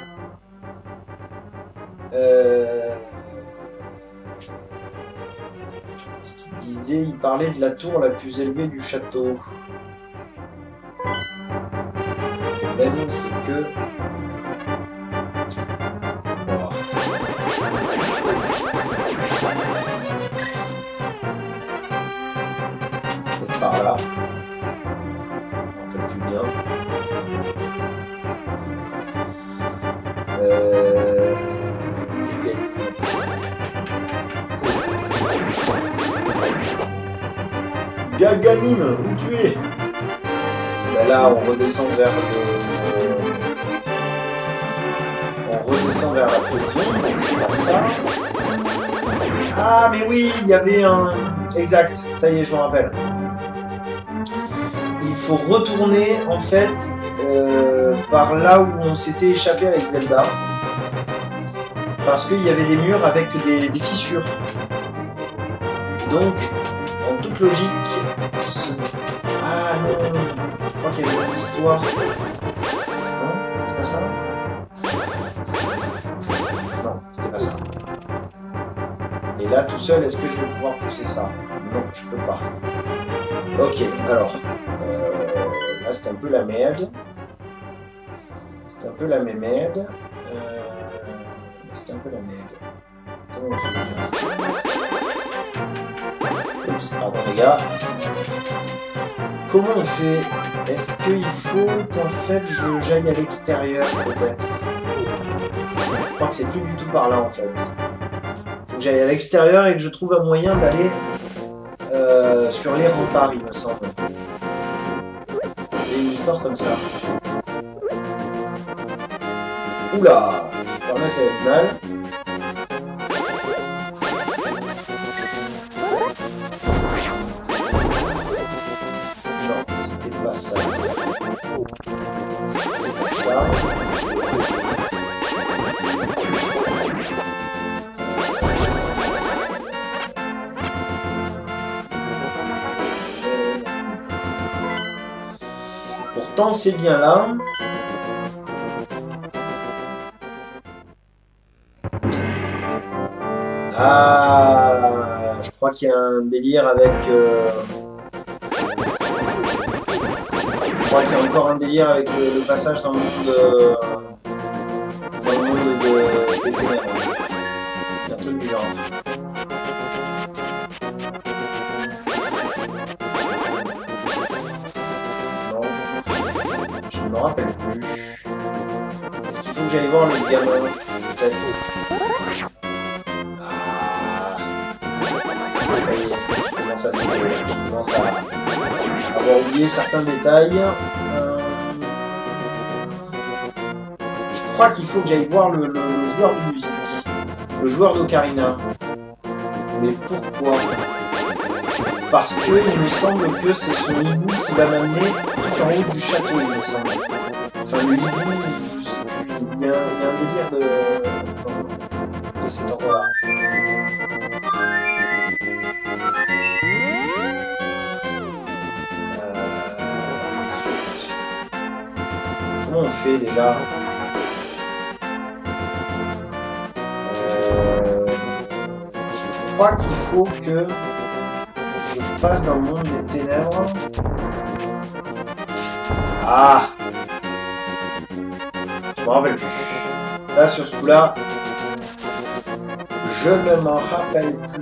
Ce qu'il disait, il parlait de la tour la plus élevée du château. Le problème, c'est que... Peut-être par là. Je ne me rappelle plus bien. Gaganim, où tu es? Ben là, on redescend vers on redescend vers la prison, donc c'est pas ça. Ah, mais oui, il y avait un... Exact, ça y est, je me rappelle. Il faut retourner, en fait, par là où on s'était échappé avec Zelda. Parce qu'il y avait des murs avec des fissures. Donc, en toute logique... Ah non, je crois qu'il y avait une histoire... Non, c'était pas ça? Non, c'était pas ça. Et là, tout seul, est-ce que je vais pouvoir pousser ça? Non, je peux pas. Ok, alors... là, c'était un peu la merde. C'était un peu la mémède. C'était un peu la merde. Comment on fait déjà? Oups, pardon les gars. Comment on fait? Est-ce qu'il faut qu'en fait j'aille à l'extérieur peut-être? Je crois que c'est plus du tout par là en fait. Il faut que j'aille à l'extérieur et que je trouve un moyen d'aller sur les remparts, il me semble. Il y a une histoire comme ça. Oula! Je permets, ça va être mal. Non, c'était pas ça. C'était pas ça. Pourtant, c'est bien là. Ah, je crois qu'il y a un délire avec... Je crois qu'il y a encore un délire avec le passage dans le monde, des ténèbres. Un truc du genre. Non, je ne me rappelle plus. Est-ce qu'il faut que j'aille voir le gamin? Peut-être. Ça y est, je commence à avoir oublié certains détails. Je crois qu'il faut que j'aille voir le joueur de musique, le joueur d'Ocarina. Mais pourquoi? Parce que il me semble que c'est son hibou qui va m'amener tout en haut du château, il me semble. Enfin, le hibou, je sais plus, il y a un délire de cet endroit-là. Comment on fait déjà? Je crois qu'il faut que je passe dans le monde des ténèbres. Ah! Je m'en rappelle plus. Là, sur ce coup-là, je ne m'en rappelle plus.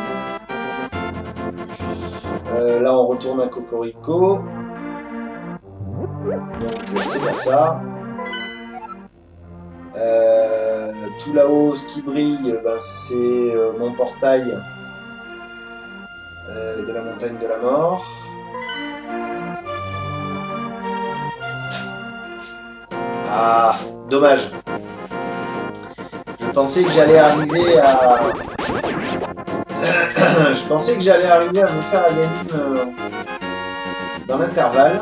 Là, on retourne à Cocorico. Donc, c'est pas ça. Tout là-haut, ce qui brille, ben, c'est mon portail de la montagne de la mort. Ah, dommage. Je pensais que j'allais arriver à... Je pensais que j'allais arriver à me faire la gamine dans l'intervalle.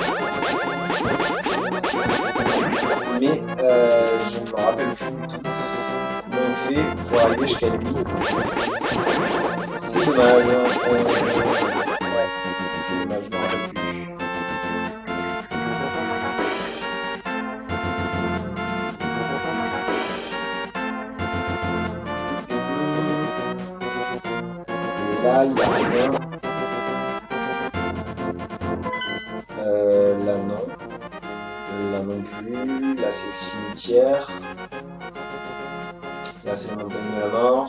Mais je ne me rappelle plus du tout comment on fait pour arriver jusqu'à lui. C'est dommage. Ouais, c'est dommage, je me rappelle plus. Et là, il n'y a rien. Là, non. Là non plus. Là, c'est le cimetière. Là, c'est la montagne de la mort.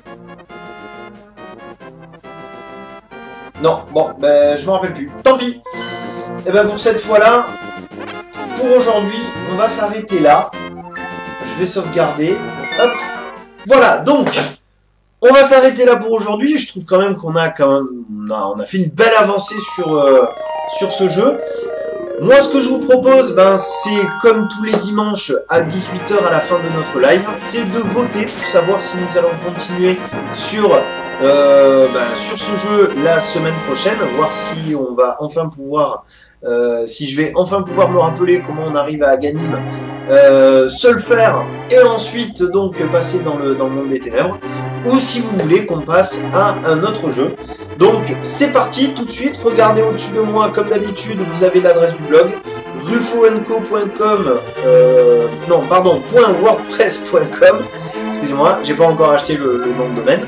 Non, bon, ben, je m'en rappelle plus. Tant pis. Et ben, pour cette fois-là, pour aujourd'hui, on va s'arrêter là. Je vais sauvegarder. Hop. Voilà, donc, on va s'arrêter là pour aujourd'hui. Je trouve quand même qu'on a on a fait une belle avancée sur ce jeu. Moi, ce que je vous propose, ben, c'est comme tous les dimanches à 18 h à la fin de notre live, c'est de voter pour savoir si nous allons continuer sur ce jeu la semaine prochaine, voir si on va enfin pouvoir, si je vais enfin pouvoir me rappeler comment on arrive à Ganim, se le faire et ensuite donc passer dans le monde des ténèbres, ou si vous voulez qu'on passe à un autre jeu. Donc c'est parti tout de suite, regardez au-dessus de moi comme d'habitude, vous avez l'adresse du blog rufoenco.com, non pardon, .wordpress.com, excusez-moi, j'ai pas encore acheté le nom de domaine.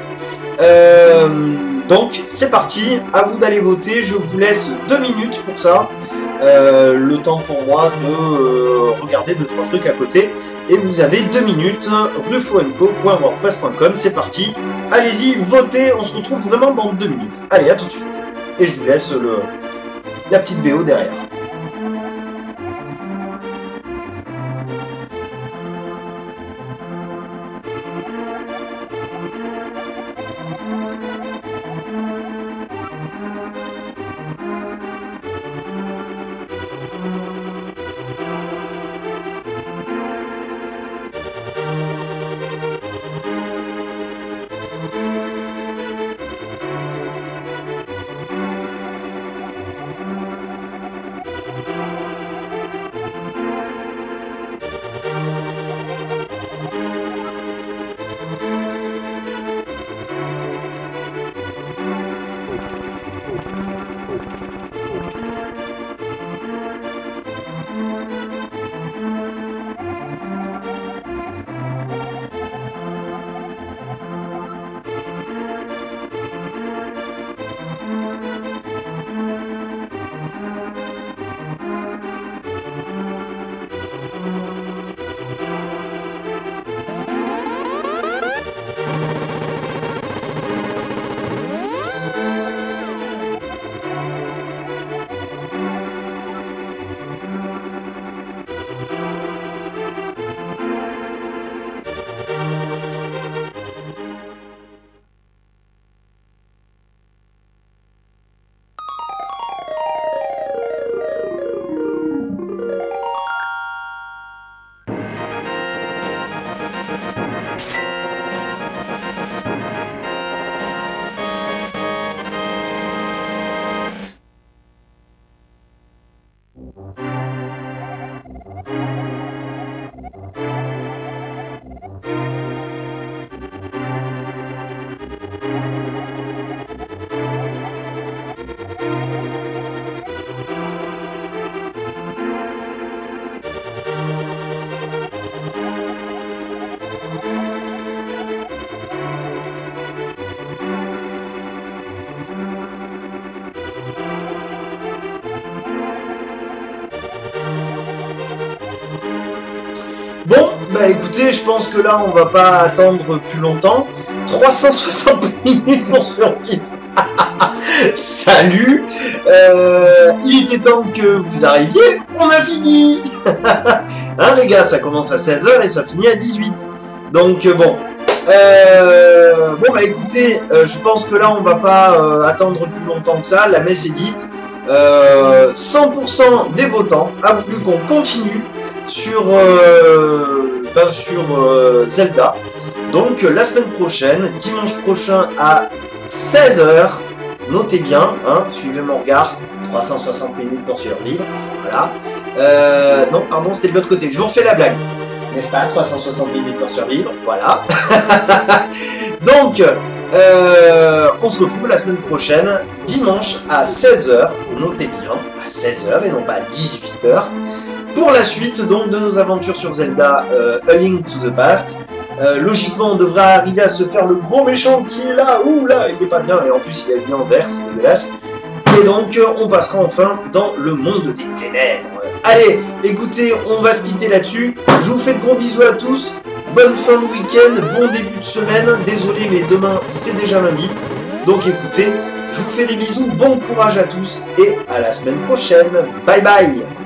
Donc c'est parti, à vous d'aller voter, je vous laisse 2 minutes pour ça, le temps pour moi de regarder 2-3 trucs à côté, et vous avez 2 minutes, rufoenco.wordpress.com, c'est parti, allez-y, votez, on se retrouve vraiment dans 2 minutes, allez à tout de suite, et je vous laisse la petite BO derrière. bah écoutez, je pense que là on va pas attendre plus longtemps. 360 minutes pour survivre. Salut, il était temps que vous arriviez, on a fini. Hein les gars, ça commence à 16 h et ça finit à 18. Donc bon. Bon bah écoutez, je pense que là on va pas attendre plus longtemps que ça, la messe est dite. 100% des votants a voulu qu'on continue sur, Zelda. Donc la semaine prochaine, dimanche prochain à 16 h, notez bien, hein, suivez mon regard, 360 minutes pour survivre, voilà. Non, pardon, c'était de l'autre côté, je vous refais la blague. N'est-ce pas, 360 minutes pour survivre, voilà. Donc, on se retrouve la semaine prochaine, dimanche à 16 h, notez bien, à 16 h et non pas à 18 h, pour la suite donc de nos aventures sur Zelda A Link to the Past. Logiquement, on devrait arriver à se faire le gros méchant qui est là, ouh là, il est pas bien, et en plus il est bien en vert, c'est dégueulasse. Et donc, on passera enfin dans le monde des ténèbres. Allez, écoutez, on va se quitter là-dessus. Je vous fais de gros bisous à tous. Bonne fin de week-end, bon début de semaine. Désolé, mais demain, c'est déjà lundi. Donc écoutez, je vous fais des bisous, bon courage à tous et à la semaine prochaine. Bye bye.